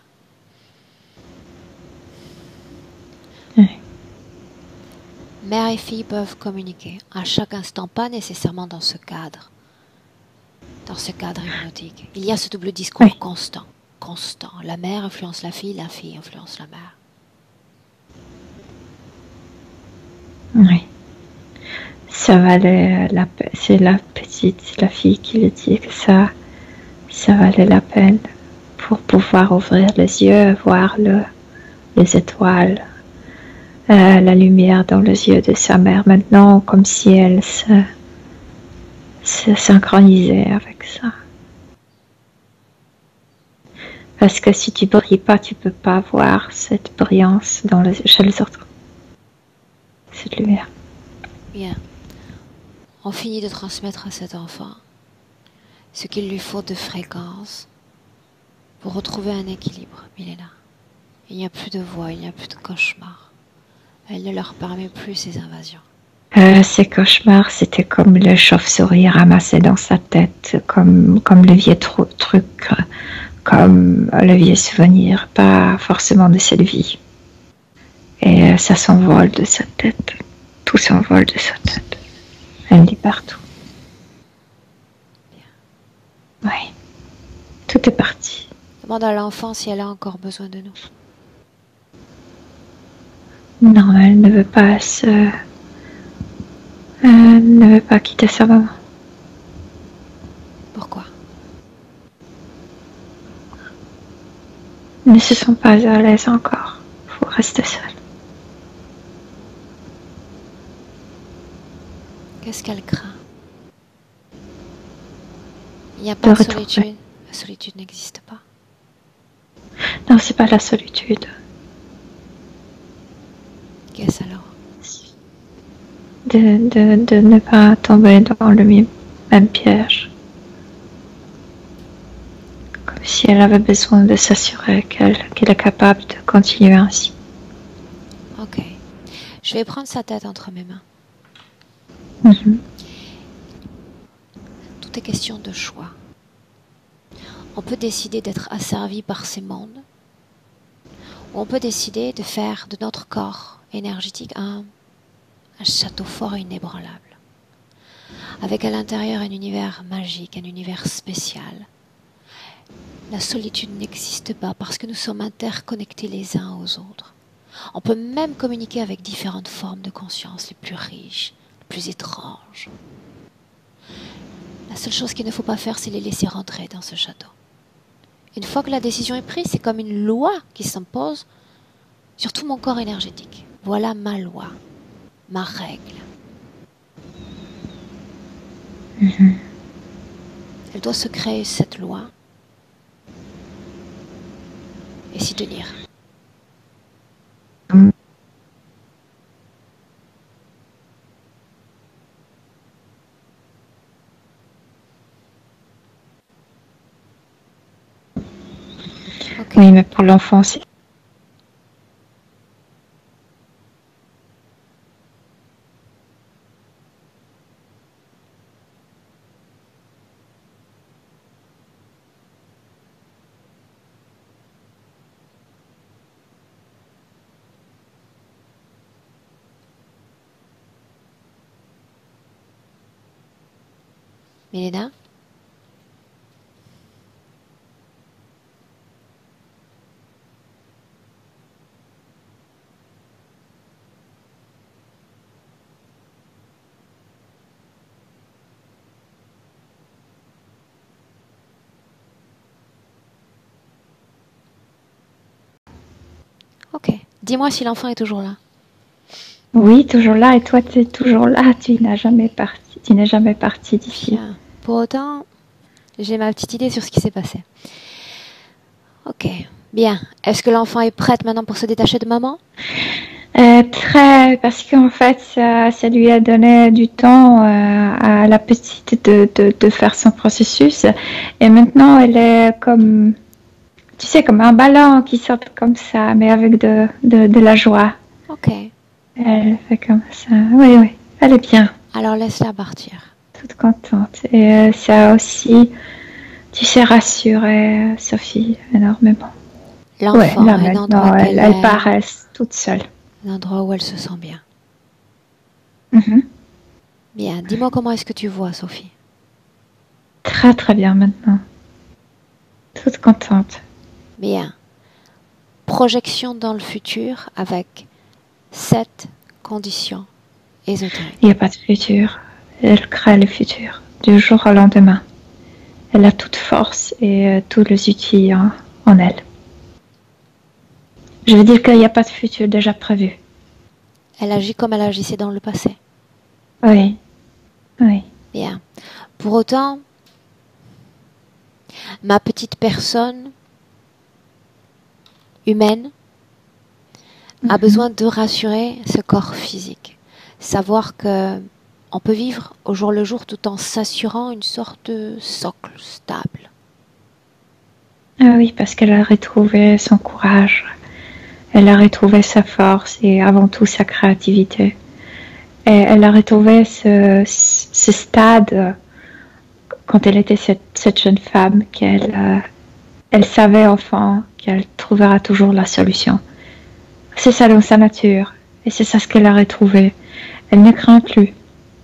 Oui. Mère et fille peuvent communiquer à chaque instant, pas nécessairement dans ce cadre. Dans ce cadre hypnotique. Il y a ce double discours oui. constant. Constant. La mère influence la fille, la fille influence la mère. Oui. Ça valait la peine. C'est la petite, la fille qui le dit que ça, ça valait la peine pour pouvoir ouvrir les yeux, voir le, les étoiles, euh, la lumière dans les yeux de sa mère maintenant, comme si elle se, se synchronisait avec ça. Parce que si tu brilles pas, tu peux pas voir cette brillance dans les, chez les autres. Cette lumière. Bien. On finit de transmettre à cet enfant ce qu'il lui faut de fréquence pour retrouver un équilibre, Milena. Il n'y a plus de voix, il n'y a plus de cauchemars. Elle ne leur permet plus ces invasions. Euh, ces cauchemars, c'était comme le chauve-souris ramassé dans sa tête, comme, comme le vieux tru truc, comme le vieux souvenir, pas forcément de cette vie. Et ça s'envole de sa tête. Tout s'envole de sa tête. Elle dit partout. Bien. Oui. Tout est parti. Demande à l'enfant si elle a encore besoin de nous. Non, elle ne veut pas se... Elle ne veut pas quitter sa maman. Pourquoi? Ils ne se sont pas à l'aise encore. Il faut rester seul. Qu'est-ce qu'elle craint? Il n'y a pas de, de solitude. La solitude n'existe pas. Non, c'est pas la solitude. Qu'est-ce alors? De, de, de ne pas tomber dans le même piège. Comme si elle avait besoin de s'assurer qu'elle qu'elle est capable de continuer ainsi. Ok. Je vais prendre sa tête entre mes mains. Mm-hmm. Tout est question de choix. On peut décider d'être asservi par ces mondes, ou on peut décider de faire de notre corps énergétique un, un château fort et inébranlable, avec à l'intérieur un univers magique, un univers spécial. La solitude n'existe pas parce que nous sommes interconnectés les uns aux autres. On peut même communiquer avec différentes formes de conscience, les plus riches, les plus étranges. La seule chose qu'il ne faut pas faire, c'est les laisser rentrer dans ce château. Une fois que la décision est prise, c'est comme une loi qui s'impose sur tout mon corps énergétique. Voilà ma loi, ma règle. Mm-hmm. Elle doit se créer, cette loi, et s'y tenir. Mm. Okay. Oui, mais pour l'enfant, c'est... Milena? Ok. Dis-moi si l'enfant est toujours là. Oui, toujours là. Et toi, tu es toujours là. Tu n'as jamais parti. Tu n'es jamais parti d'ici. Bien. Pour autant, j'ai ma petite idée sur ce qui s'est passé. Ok. Bien. Est-ce que l'enfant est prête maintenant pour se détacher de maman? Euh, très, parce qu'en fait, ça, ça lui a donné du temps euh, à la petite de, de, de faire son processus. Et maintenant, elle est comme, tu sais, comme un ballon qui sort comme ça, mais avec de, de, de la joie. Ok. Elle fait comme ça. Oui, oui, elle est bien. Alors laisse-la partir. Toute contente. Et euh, ça aussi, tu sais, rassuré Sophie énormément. L'enfant ouais, est un endroit elle, elle paraît toute seule. Un endroit où elle se sent bien. Mm-hmm. Bien. Dis-moi comment est-ce que tu vois, Sophie? Très très bien maintenant. Toute contente. Bien. Projection dans le futur avec sept conditions ésotériques. Il n'y a pas de futur. Elle crée le futur du jour au lendemain. Elle a toute force et euh, tous les outils en, en elle. Je veux dire qu'il n'y a pas de futur déjà prévu. Elle agit comme elle agissait dans le passé. Oui. Oui. Bien. Pour autant, ma petite personne humaine a Mm-hmm. besoin de rassurer ce corps physique. Savoir que on peut vivre au jour le jour tout en s'assurant une sorte de socle stable. Ah oui, parce qu'elle a retrouvé son courage. Elle a retrouvé sa force et avant tout sa créativité. Et elle a retrouvé ce, ce stade quand elle était cette, cette jeune femme qu'elle euh, elle savait enfin qu'elle trouvera toujours la solution. C'est ça dans sa nature et c'est ça ce qu'elle a retrouvé. Elle ne craint plus.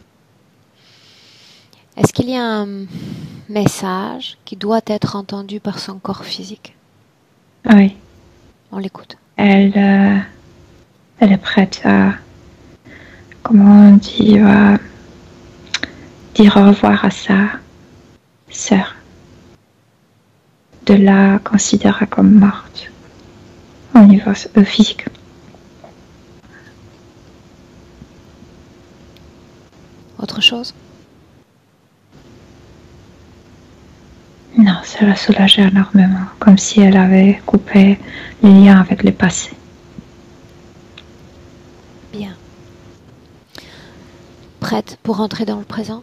Est-ce qu'il y a un message qui doit être entendu par son corps physique? Oui. On l'écoute. Elle, euh, elle est prête à, comment on dit, à dire au revoir à sa sœur. De la considérer comme morte au niveau euh, physique. Autre chose? Non, ça la soulageait énormément, comme si elle avait coupé les liens avec le passé. Bien. Prête pour entrer dans le présent?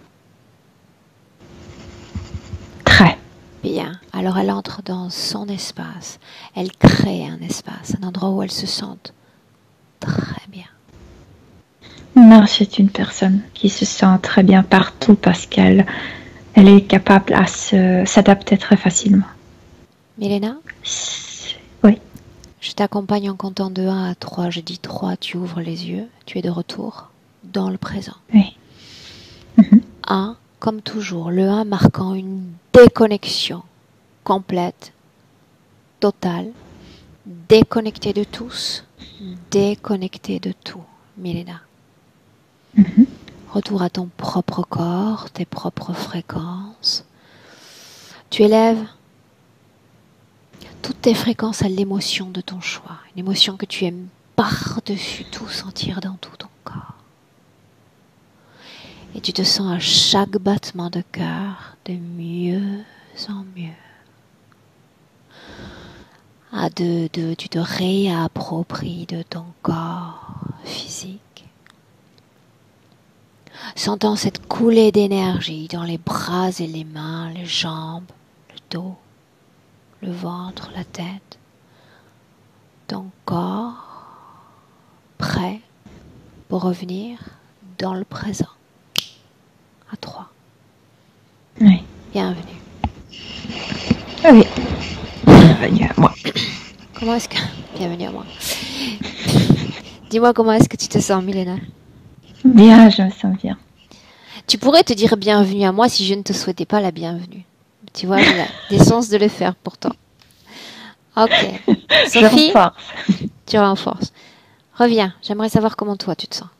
Très. Bien. Alors elle entre dans son espace. Elle crée un espace, un endroit où elle se sente très bien. Non, c'est une personne qui se sent très bien partout parce qu'elle elle est capable à se, s'adapter très facilement. Milena? Oui. Je t'accompagne en comptant de un à trois. Je dis trois, tu ouvres les yeux. Tu es de retour dans le présent. Oui. Mm-hmm. un, comme toujours. Le un marquant une déconnexion complète, totale. Déconnecté de tous. Déconnecté de tout. Milena. Mm-hmm. Retour à ton propre corps, tes propres fréquences. Tu élèves toutes tes fréquences à l'émotion de ton choix. Une émotion que tu aimes par-dessus tout sentir dans tout ton corps. Et tu te sens à chaque battement de cœur de mieux en mieux. À de, de, tu te réappropries de ton corps physique. Sentant cette coulée d'énergie dans les bras et les mains, les jambes, le dos, le ventre, la tête. Ton corps prêt pour revenir dans le présent. À trois. Oui. Bienvenue. Oui. Bienvenue à moi. Comment est-ce que... Bienvenue à moi. Dis-moi comment est-ce que tu te sens, Milena? Bien, je me sens bien. Tu pourrais te dire bienvenue à moi si je ne te souhaitais pas la bienvenue. Tu vois, j'ai la décence de le faire pour toi. Ok. Sophie, je renforce. Tu renforces. Reviens, j'aimerais savoir comment toi tu te sens.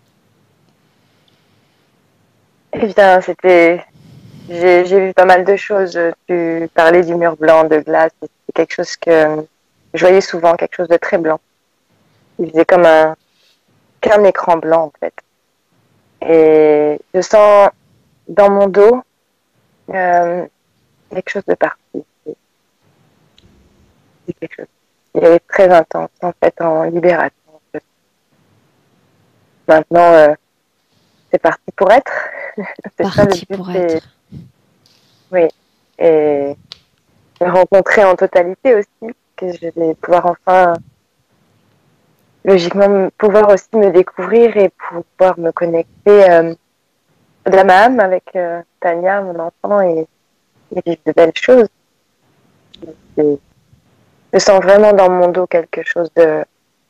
Eh bien, c'était... J'ai, j'ai vu pas mal de choses. Tu parlais du mur blanc de glace. C'est quelque chose que je voyais souvent, quelque chose de très blanc. Il faisait comme un qu'un écran blanc en fait. Et je sens dans mon dos euh, quelque chose de parti. C'est quelque chose. Il est très intense en fait en libération. En fait. Maintenant, euh, c'est parti pour être. C'est parti ça, le but, pour être. Oui. Et me rencontrer en totalité aussi, que je vais pouvoir enfin, logiquement, pouvoir aussi me découvrir et pouvoir me connecter euh, de la même avec euh, Tania, mon enfant, et, et vivre de belles choses. Et je sens vraiment dans mon dos quelque chose de,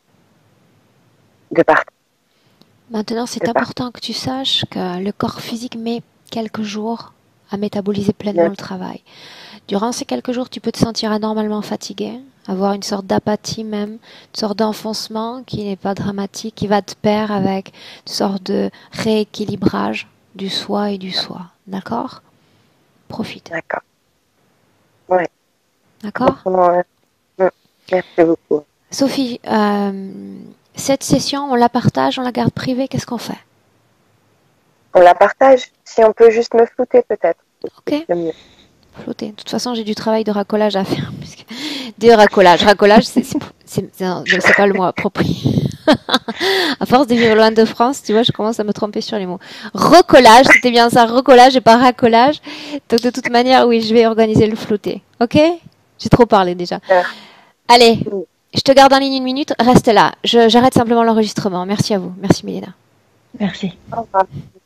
de parti. Maintenant, c'est important parti. que tu saches que le corps physique met quelques jours à métaboliser pleinement Bien. le travail. Durant ces quelques jours, tu peux te sentir anormalement fatigué, avoir une sorte d'apathie même, une sorte d'enfoncement qui n'est pas dramatique, qui va de pair avec une sorte de rééquilibrage du soi et du soi. D'accord ? Profite. D'accord. Oui. D'accord ? Merci beaucoup. Sophie, euh, cette session, on la partage, on la garde privée, qu'est-ce qu'on fait ? On la partage. Si on peut juste me flouter peut-être. Ok. Flotter. De toute façon, j'ai du travail de racolage à faire. Puisque... De racolage. Racolage, c'est, c'est, c'est, c'est, c'est pas le mot approprié. À force de vivre loin de France, tu vois, je commence à me tromper sur les mots. Recollage, c'était bien ça, recollage et pas racolage. Donc, de toute manière, oui, je vais organiser le flotter. Ok ? J'ai trop parlé déjà. Allez, je te garde en ligne une minute. Reste là. Je, j'arrête simplement l'enregistrement. Merci à vous. Merci, Mélina. Merci. Au revoir.